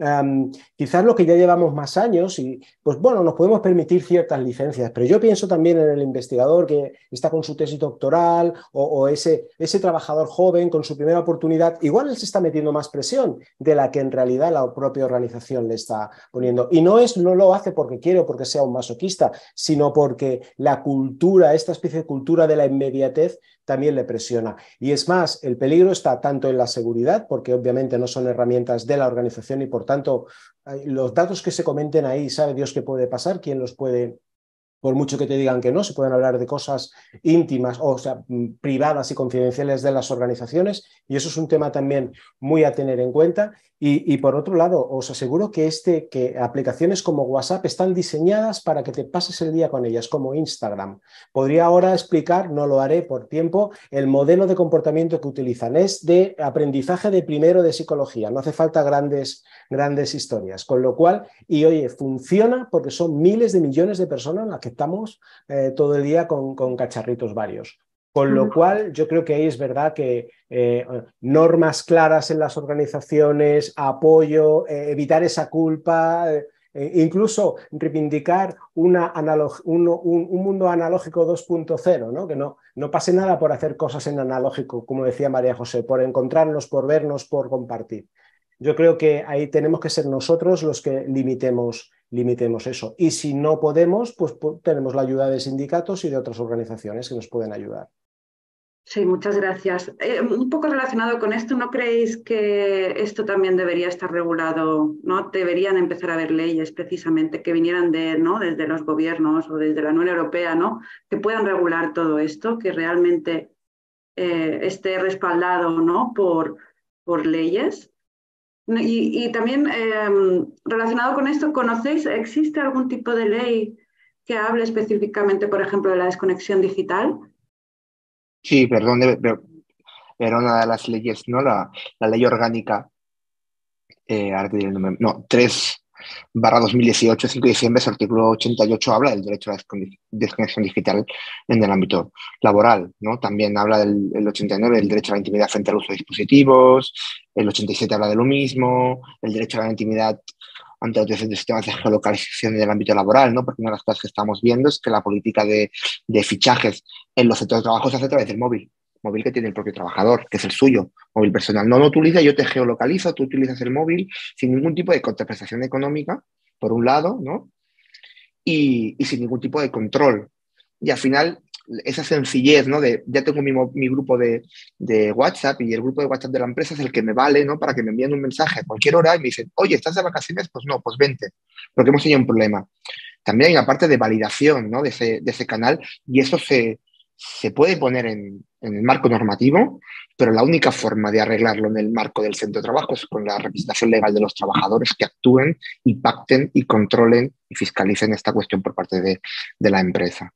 quizás lo que ya llevamos más años y pues bueno, nos podemos permitir ciertas licencias, pero yo pienso también en el investigador que está con su tesis doctoral o ese trabajador joven con su primera oportunidad, igual él se está metiendo más presión de la que en realidad la propia organización le está poniendo, y no lo hace porque quiere o porque sea un masoquista, sino porque la cultura, esta especie de cultura de la inmediatez también le presiona. Y es más, el peligro está tanto en la seguridad, porque obviamente no son herramientas de la organización y por tanto los datos que se comenten ahí, sabe Dios qué puede pasar, quién los puede, por mucho que te digan que no, se pueden hablar de cosas íntimas, o sea, privadas y confidenciales de las organizaciones, y eso es un tema también muy a tener en cuenta. Y por otro lado, os aseguro que aplicaciones como WhatsApp están diseñadas para que te pases el día con ellas, como Instagram. Podría ahora explicar, no lo haré por tiempo, el modelo de comportamiento que utilizan. Es de aprendizaje de primero de psicología, no hace falta grandes historias, con lo cual, y oye, funciona porque son miles de millones de personas las que estamos todo el día con cacharritos varios. Con lo cual, yo creo que ahí es verdad que normas claras en las organizaciones, apoyo, evitar esa culpa, incluso reivindicar un mundo analógico 2.0, ¿no? Que no pase nada por hacer cosas en analógico, como decía María José, por encontrarnos, por vernos, por compartir. Yo creo que ahí tenemos que ser nosotros los que limitemos eso. Y si no podemos, pues tenemos la ayuda de sindicatos y de otras organizaciones que nos pueden ayudar. Sí, muchas gracias. Un poco relacionado con esto, ¿no creéis que esto también debería estar regulado? ¿No? Deberían empezar a haber leyes precisamente que vinieran ¿no? desde los gobiernos o desde la Unión Europea, ¿no? Que puedan regular todo esto, que realmente esté respaldado, ¿no? por leyes. Y también relacionado con esto, ¿existe algún tipo de ley que hable específicamente, por ejemplo, de la desconexión digital? Sí, perdón, era una de las leyes, ¿no? La ley orgánica, ahora te diré el número, no, 3/2018, 5 de diciembre, su artículo 88 habla del derecho a la desconexión digital en el ámbito laboral, ¿no? También habla el 89 del derecho a la intimidad frente al uso de dispositivos, el 87 habla de lo mismo, el derecho a la intimidad ante la utilización de sistemas de geolocalización en el ámbito laboral, ¿no? Porque una de las cosas que estamos viendo es que la política de fichajes en los centros de trabajo se hace a través del móvil que tiene el propio trabajador, que es el suyo, móvil personal. No lo utiliza, yo te geolocalizo, tú utilizas el móvil sin ningún tipo de contraprestación económica, por un lado, ¿no? Y sin ningún tipo de control. Y al final, esa sencillez, ¿no? Ya tengo mi grupo de WhatsApp y el grupo de WhatsApp de la empresa es el que me vale, ¿no? Para que me envíen un mensaje a cualquier hora y me dicen, oye, ¿estás de vacaciones? Pues no, pues vente, porque hemos tenido un problema. También hay una parte de validación, ¿no? de ese canal, y eso se puede poner en el marco normativo, pero la única forma de arreglarlo en el marco del centro de trabajo es con la representación legal de los trabajadores que actúen y pacten y controlen y fiscalicen esta cuestión por parte de la empresa.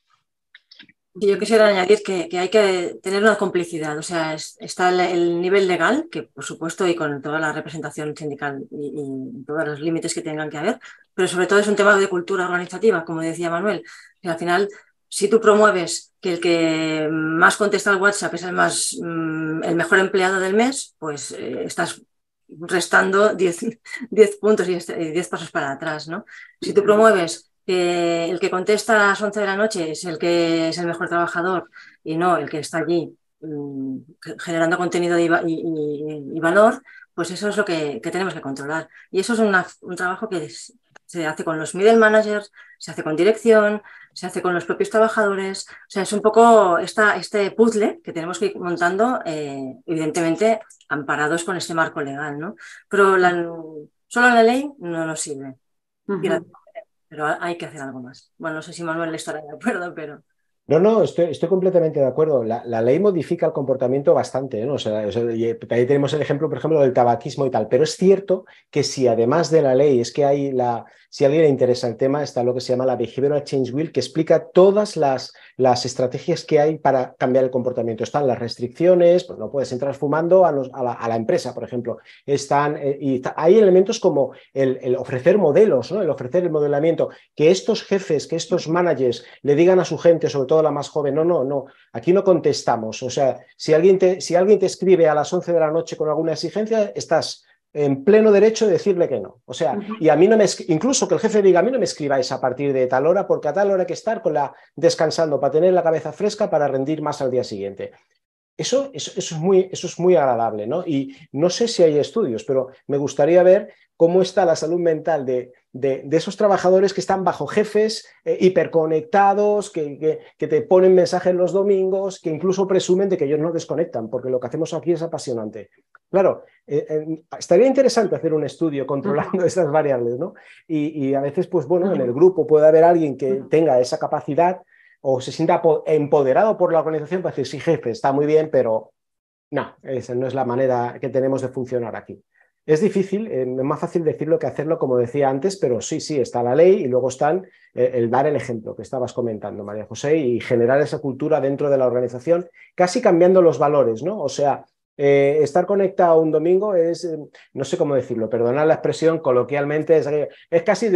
Yo quisiera añadir que hay que tener una complicidad, o sea, está el nivel legal, que por supuesto y con toda la representación sindical y todos los límites que tengan que haber, pero sobre todo es un tema de cultura organizativa, como decía Manuel, que al final, si tú promueves que el que más contesta al WhatsApp es el mejor empleado del mes, pues estás restando 10 puntos y 10 pasos para atrás, ¿no? Si tú promueves que el que contesta a las 11 de la noche es el que es el mejor trabajador y no el que está allí generando contenido y valor, pues eso es lo que tenemos que controlar. Y eso es un trabajo que se hace con los middle managers, se hace con dirección, se hace con los propios trabajadores. O sea, es un poco este puzzle que tenemos que ir montando, evidentemente amparados con este marco legal, ¿no? Pero solo la ley no nos sirve. Pero hay que hacer algo más. Bueno, no sé si Manuel estará de acuerdo, pero... No, estoy completamente de acuerdo. La ley modifica el comportamiento bastante, ¿no? Y ahí tenemos el ejemplo, por ejemplo, del tabaquismo y tal. Pero es cierto que si además de la ley, es que si a alguien le interesa el tema, está lo que se llama la Behavioral Change Wheel, que explica todas las estrategias que hay para cambiar el comportamiento. Están las restricciones, pues no puedes entrar fumando a la empresa, por ejemplo. Hay elementos como el ofrecer modelos, ¿no? El ofrecer el modelamiento, que estos jefes, que estos managers le digan a su gente, sobre todo la más joven, no, aquí no contestamos. O sea, si alguien te escribe a las 11 de la noche con alguna exigencia, estás en pleno derecho de decirle que no. O sea, y a mí incluso que el jefe diga, a mí no me escribáis a partir de tal hora, porque a tal hora hay que estar descansando para tener la cabeza fresca para rendir más al día siguiente. Eso es muy agradable, ¿no? Y no sé si hay estudios, pero me gustaría ver cómo está la salud mental de esos trabajadores que están bajo jefes hiperconectados, que te ponen mensajes los domingos, que incluso presumen de que ellos no desconectan, porque lo que hacemos aquí es apasionante. Claro, estaría interesante hacer un estudio controlando estas variables, ¿no? Y a veces, pues bueno, en el grupo puede haber alguien que tenga esa capacidad o se sienta empoderado por la organización para decir, sí, jefe, está muy bien, pero no, esa no es la manera que tenemos de funcionar aquí. Es difícil, es más fácil decirlo que hacerlo, como decía antes, pero sí, está la ley y luego están el dar el ejemplo que estabas comentando, María José, y generar esa cultura dentro de la organización, casi cambiando los valores, ¿no? O sea, estar conectado un domingo es, no sé cómo decirlo, perdonad la expresión coloquialmente, es casi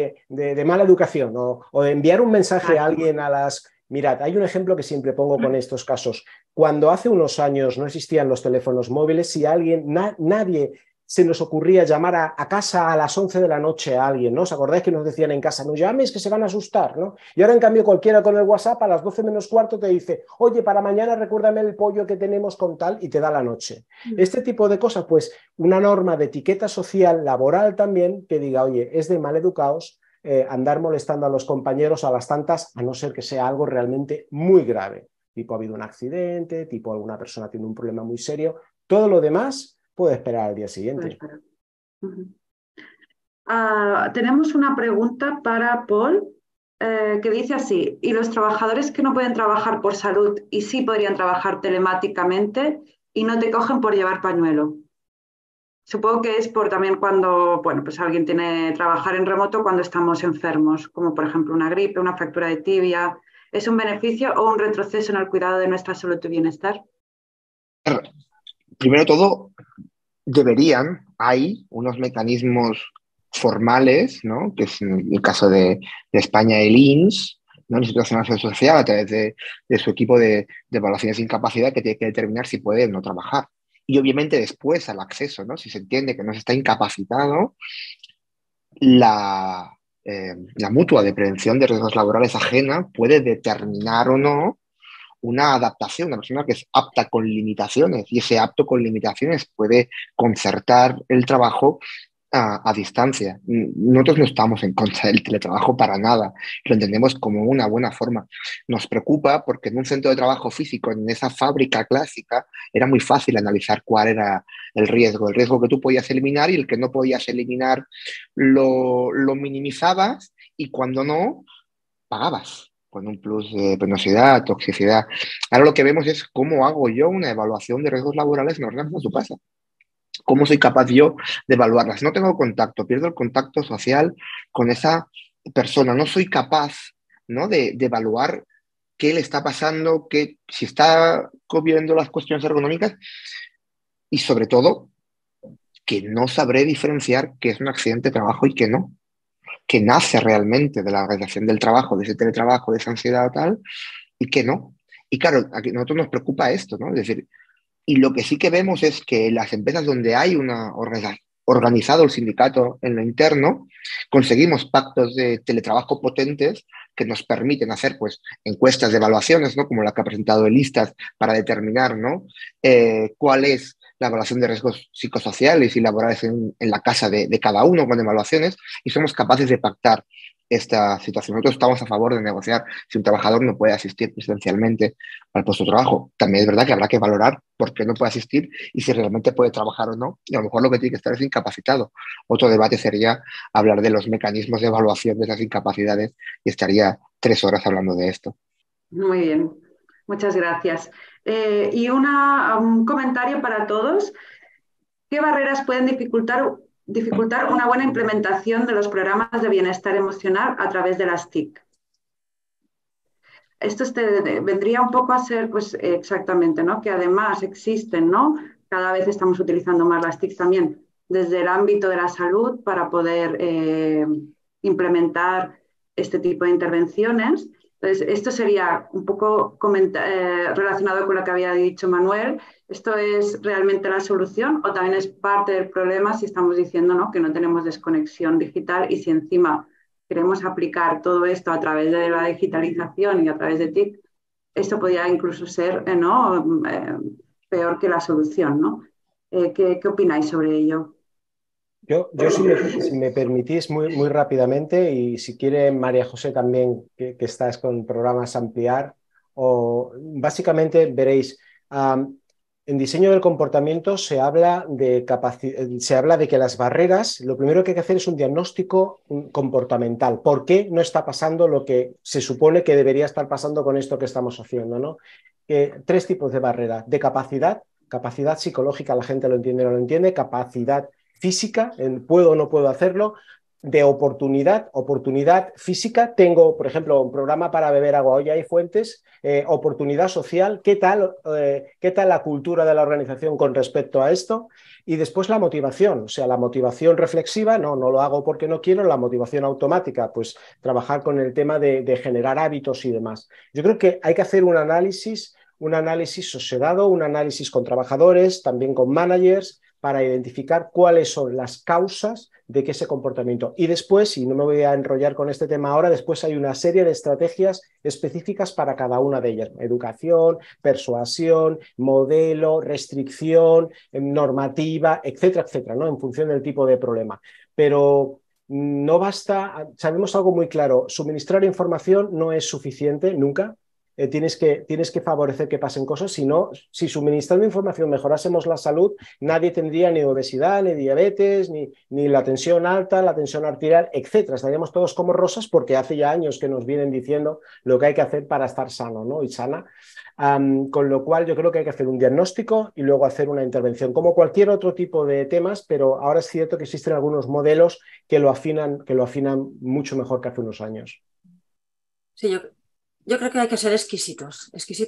de mala educación o de enviar un mensaje a alguien a las... Mirad, hay un ejemplo que siempre pongo con estos casos. Cuando hace unos años no existían los teléfonos móviles, si nadie se nos ocurría llamar a casa a las 11 de la noche a alguien, ¿no? ¿Os acordáis que nos decían en casa, no llames que se van a asustar, ¿no? Y ahora en cambio cualquiera con el WhatsApp a las 12 menos cuarto te dice, oye, para mañana recuérdame el pollo que tenemos con tal y te da la noche. Este tipo de cosas, pues una norma de etiqueta social, laboral también, que diga, oye, es de maleducados andar molestando a los compañeros a las tantas, a no ser que sea algo realmente muy grave, tipo ha habido un accidente, tipo alguna persona tiene un problema muy serio, todo lo demás puede esperar al día siguiente. Tenemos una pregunta para Paul que dice así, ¿y los trabajadores que no pueden trabajar por salud y sí podrían trabajar telemáticamente y no te cogen por llevar pañuelo? Supongo que es por también cuando, bueno, pues alguien tiene que trabajar en remoto cuando estamos enfermos, como por ejemplo una gripe, una fractura de tibia. ¿Es un beneficio o un retroceso en el cuidado de nuestra salud y bienestar? Primero todo, hay unos mecanismos formales, ¿no? Que es en el caso de España el INS, ¿no? El Instituto Nacional de Seguridad Social, a través de su equipo de evaluaciones de incapacidad que tiene que determinar si puede o no trabajar. Y obviamente después al acceso, ¿no? Si se entiende que no se está incapacitado, la mutua de prevención de riesgos laborales ajena puede determinar o no una adaptación, una persona que es apta con limitaciones, y ese apto con limitaciones puede concertar el trabajo a distancia. Nosotros no estamos en contra del teletrabajo para nada, lo entendemos como una buena forma. Nos preocupa porque en un centro de trabajo físico, en esa fábrica clásica, era muy fácil analizar cuál era el riesgo que tú podías eliminar, y el que no podías eliminar lo minimizabas, y cuando no, pagabas con un plus de penosidad, toxicidad. Ahora lo que vemos es cómo hago yo una evaluación de riesgos laborales en orden a tu casa. ¿Cómo soy capaz yo de evaluarlas? No tengo contacto, pierdo el contacto social con esa persona. No soy capaz, ¿no? de evaluar qué le está pasando, si está comiendo las cuestiones ergonómicas, y sobre todo que no sabré diferenciar qué es un accidente de trabajo y qué no, que nace realmente de la organización del trabajo, de ese teletrabajo, de esa ansiedad o tal, y que no. Y claro, a nosotros nos preocupa esto, ¿no? Es decir, y lo que sí que vemos es que las empresas donde hay organizado el sindicato en lo interno, conseguimos pactos de teletrabajo potentes que nos permiten hacer pues encuestas de evaluaciones, ¿no? Como la que ha presentado el ISTAT, para determinar, ¿no? Cuál es la evaluación de riesgos psicosociales y laborales en la casa de cada uno con evaluaciones y somos capaces de pactar esta situación. Nosotros estamos a favor de negociar si un trabajador no puede asistir presencialmente al puesto de trabajo. También es verdad que habrá que valorar por qué no puede asistir y si realmente puede trabajar o no. Y a lo mejor lo que tiene que estar es incapacitado. Otro debate sería hablar de los mecanismos de evaluación de esas incapacidades y estaría 3 horas hablando de esto. Muy bien, muchas gracias. Y un comentario para todos. ¿Qué barreras pueden dificultar una buena implementación de los programas de bienestar emocional a través de las TIC? Esto vendría un poco a ser, pues exactamente, ¿no? Que además existen, ¿no? Cada vez estamos utilizando más las TIC también desde el ámbito de la salud para poder implementar este tipo de intervenciones. Entonces, esto sería un poco relacionado con lo que había dicho Manuel. ¿Esto es realmente la solución o también es parte del problema si estamos diciendo, ¿no?, que no tenemos desconexión digital y si encima queremos aplicar todo esto a través de la digitalización y a través de TIC, esto podría incluso ser peor que la solución, ¿no? ¿Qué opináis sobre ello? Yo si me permitís, muy rápidamente, y si quiere María José también, que estás con programas ampliar, o básicamente veréis, en diseño del comportamiento se habla de que las barreras, lo primero que hay que hacer es un diagnóstico comportamental. ¿Por qué no está pasando lo que se supone que debería estar pasando con esto que estamos haciendo, ¿no? 3 tipos de barreras: de capacidad psicológica, la gente lo entiende o no lo entiende; capacidad física, puedo o no puedo hacerlo; de oportunidad física, tengo, por ejemplo, un programa para beber agua, hoy hay fuentes; oportunidad social, ¿qué tal la cultura de la organización con respecto a esto? Y después la motivación, o sea, la motivación reflexiva, no lo hago porque no quiero; la motivación automática, pues trabajar con el tema de generar hábitos y demás. Yo creo que hay que hacer un análisis sosegado, un análisis con trabajadores, también con managers, para identificar cuáles son las causas de que ese comportamiento. Y después, y no me voy a enrollar con este tema ahora, después hay una serie de estrategias específicas para cada una de ellas: educación, persuasión, modelo, restricción, normativa, etcétera, etcétera, ¿no?, en función del tipo de problema. Pero no basta, sabemos algo muy claro: suministrar información no es suficiente nunca. Tienes que favorecer que pasen cosas. Si suministrando información mejorásemos la salud, nadie tendría ni obesidad, ni diabetes, ni la tensión alta, la tensión arterial, etcétera. Estaríamos todos como rosas, porque hace ya años que nos vienen diciendo lo que hay que hacer para estar sano, ¿no?, y sana. Con lo cual yo creo que hay que hacer un diagnóstico y luego hacer una intervención, como cualquier otro tipo de temas, pero ahora es cierto que existen algunos modelos que lo afinan mucho mejor que hace unos años. Sí, yo creo que hay que ser exquisitos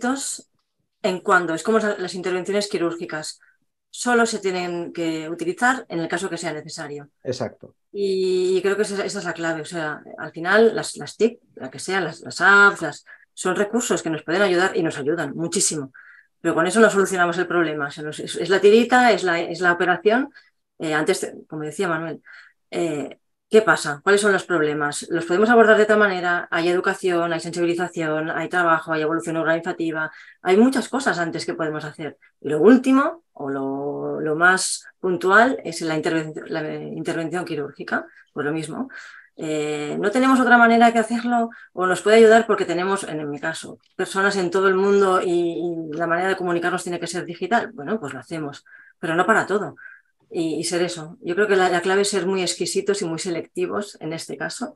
en cuanto, es como las intervenciones quirúrgicas, solo se tienen que utilizar en el caso que sea necesario. Exacto. Y creo que esa es la clave. O sea, al final las TIC, la que sean, las apps, son recursos que nos pueden ayudar y nos ayudan muchísimo. Pero con eso no solucionamos el problema. O sea, es la tirita, es la operación. Antes, como decía Manuel, ¿qué pasa? ¿Cuáles son los problemas? ¿Los podemos abordar de tal manera? Hay educación, hay sensibilización, hay trabajo, hay evolución organizativa, hay muchas cosas antes que podemos hacer. Y lo último, o lo más puntual, es la intervención quirúrgica, pues lo mismo. No tenemos otra manera que hacerlo, o nos puede ayudar porque tenemos, en mi caso, personas en todo el mundo y la manera de comunicarnos tiene que ser digital. Bueno, pues lo hacemos, pero no para todo. Y ser eso. Yo creo que la clave es ser muy exquisitos y muy selectivos en este caso,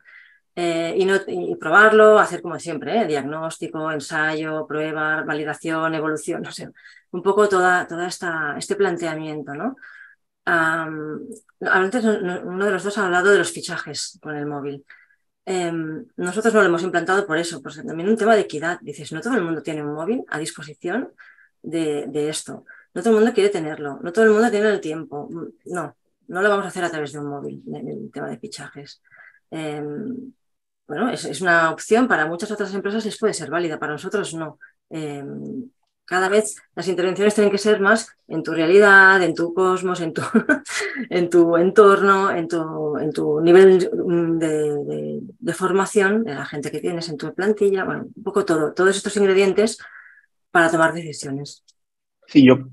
y probarlo, hacer como siempre, diagnóstico, ensayo, prueba, validación, evolución, no sé, un poco toda este planteamiento, ¿no? Antes uno de los dos ha hablado de los fichajes con el móvil. Nosotros no lo hemos implantado por eso, porque también un tema de equidad. Dices, no todo el mundo tiene un móvil a disposición de esto. No todo el mundo quiere tenerlo, no todo el mundo tiene el tiempo. No lo vamos a hacer a través de un móvil, el tema de fichajes. Bueno, es una opción para muchas otras empresas, puede ser válida, para nosotros no. Cada vez las intervenciones tienen que ser más en tu realidad, en tu cosmos, en tu entorno, en tu nivel de formación de la gente que tienes en tu plantilla, bueno, un poco todos estos ingredientes para tomar decisiones. Sí, yo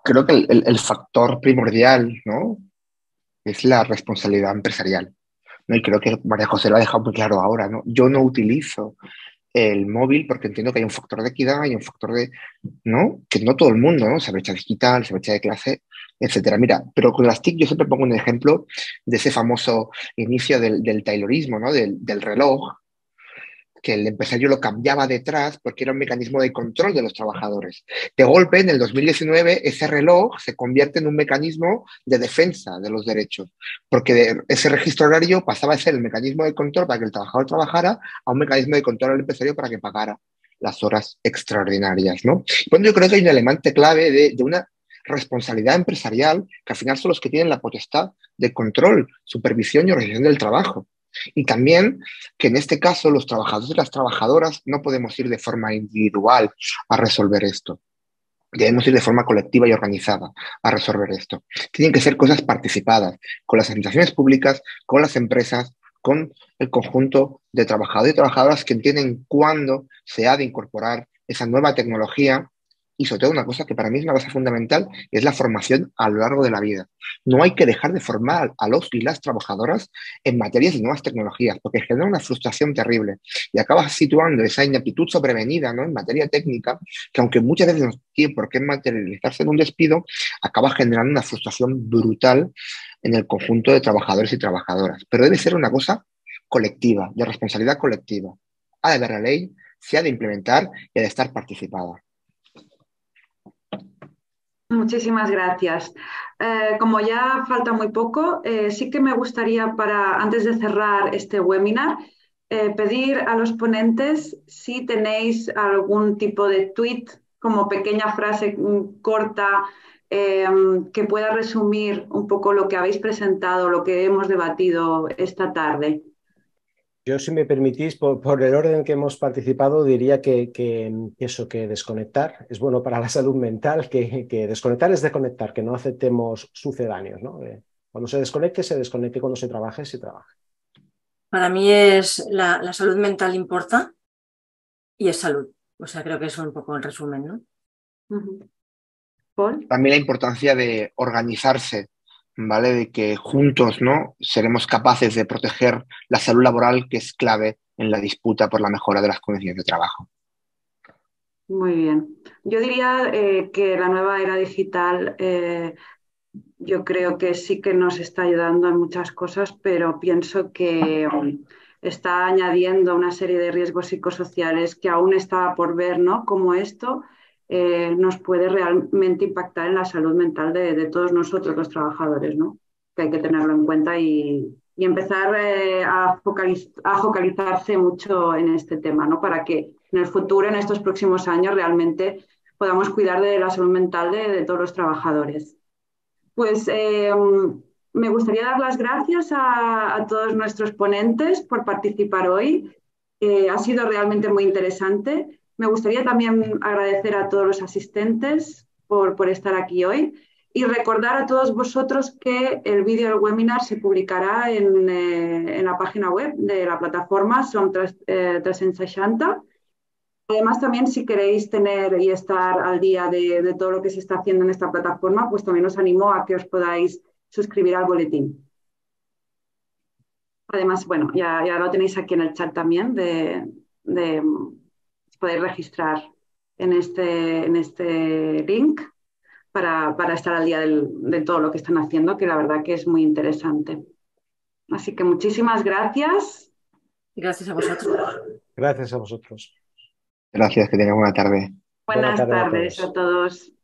creo que el factor primordial, ¿no?, es la responsabilidad empresarial, ¿no? Y creo que María José lo ha dejado muy claro ahora, ¿no? Yo no utilizo el móvil porque entiendo que hay un factor de equidad, hay un factor de, ¿no?, que no todo el mundo, ¿no?, esa brecha digital, esa brecha de clase, etcétera. Mira, pero con las TIC yo siempre pongo un ejemplo de ese famoso inicio del taylorismo, ¿no?, del reloj, que el empresario lo cambiaba detrás porque era un mecanismo de control de los trabajadores. De golpe, en el 2019, ese reloj se convierte en un mecanismo de defensa de los derechos, porque ese registro horario pasaba a ser el mecanismo de control para que el trabajador trabajara a un mecanismo de control al empresario para que pagara las horas extraordinarias, ¿no? Bueno, yo creo que hay un elemento clave de una responsabilidad empresarial que al final son los que tienen la potestad de control, supervisión y organización del trabajo. Y también que en este caso los trabajadores y las trabajadoras no podemos ir de forma individual a resolver esto. Debemos ir de forma colectiva y organizada a resolver esto. Tienen que ser cosas participadas con las administraciones públicas, con las empresas, con el conjunto de trabajadores y trabajadoras que entienden cuándo se ha de incorporar esa nueva tecnología. Y sobre todo una cosa que para mí es una cosa fundamental, es la formación a lo largo de la vida. No hay que dejar de formar a los y las trabajadoras en materias de nuevas tecnologías, porque genera una frustración terrible y acabas situando esa ineptitud sobrevenida, ¿no?, en materia técnica, que aunque muchas veces no tiene por qué materializarse en un despido, acaba generando una frustración brutal en el conjunto de trabajadores y trabajadoras. Pero debe ser una cosa colectiva, de responsabilidad colectiva. Ha de haber la ley, se ha de implementar y ha de estar participada. Muchísimas gracias. Como ya falta muy poco, sí que me gustaría, antes de cerrar este webinar, pedir a los ponentes si tenéis algún tipo de tweet como pequeña frase corta que pueda resumir un poco lo que habéis presentado, lo que hemos debatido esta tarde. Yo, si me permitís, por el orden que hemos participado, diría que desconectar es bueno para la salud mental, que desconectar es desconectar, que no aceptemos sucedáneos, ¿no? Cuando se desconecte, cuando se trabaje. Para mí es la salud mental importa y es salud. O sea, creo que es un poco el resumen, ¿no? ¿Paul? También la importancia de organizarse, ¿vale? De que juntos, ¿no?, seremos capaces de proteger la salud laboral, que es clave en la disputa por la mejora de las condiciones de trabajo. Muy bien. Yo diría que la nueva era digital, yo creo que sí que nos está ayudando en muchas cosas, pero pienso que está añadiendo una serie de riesgos psicosociales que aún está por ver, ¿no?, como esto nos puede realmente impactar en la salud mental de todos nosotros, los trabajadores, ¿no? Que hay que tenerlo en cuenta y empezar a focalizarse mucho en este tema, ¿no?, para que en el futuro, en estos próximos años, realmente podamos cuidar de la salud mental de todos los trabajadores. Pues me gustaría dar las gracias a todos nuestros ponentes por participar hoy. Ha sido realmente muy interesante. Me gustaría también agradecer a todos los asistentes por estar aquí hoy y recordar a todos vosotros que el vídeo del webinar se publicará en la página web de la plataforma Som 360. Además, también si queréis tener y estar al día de todo lo que se está haciendo en esta plataforma, pues también os animo a que os podáis suscribir al boletín. Además, bueno, ya lo tenéis aquí en el chat también podéis registrar en este link para estar al día de todo lo que están haciendo, que la verdad que es muy interesante. Así que muchísimas gracias. Gracias a vosotros. Gracias a vosotros. Gracias, que tengan buena tarde. Buenas tardes a todos.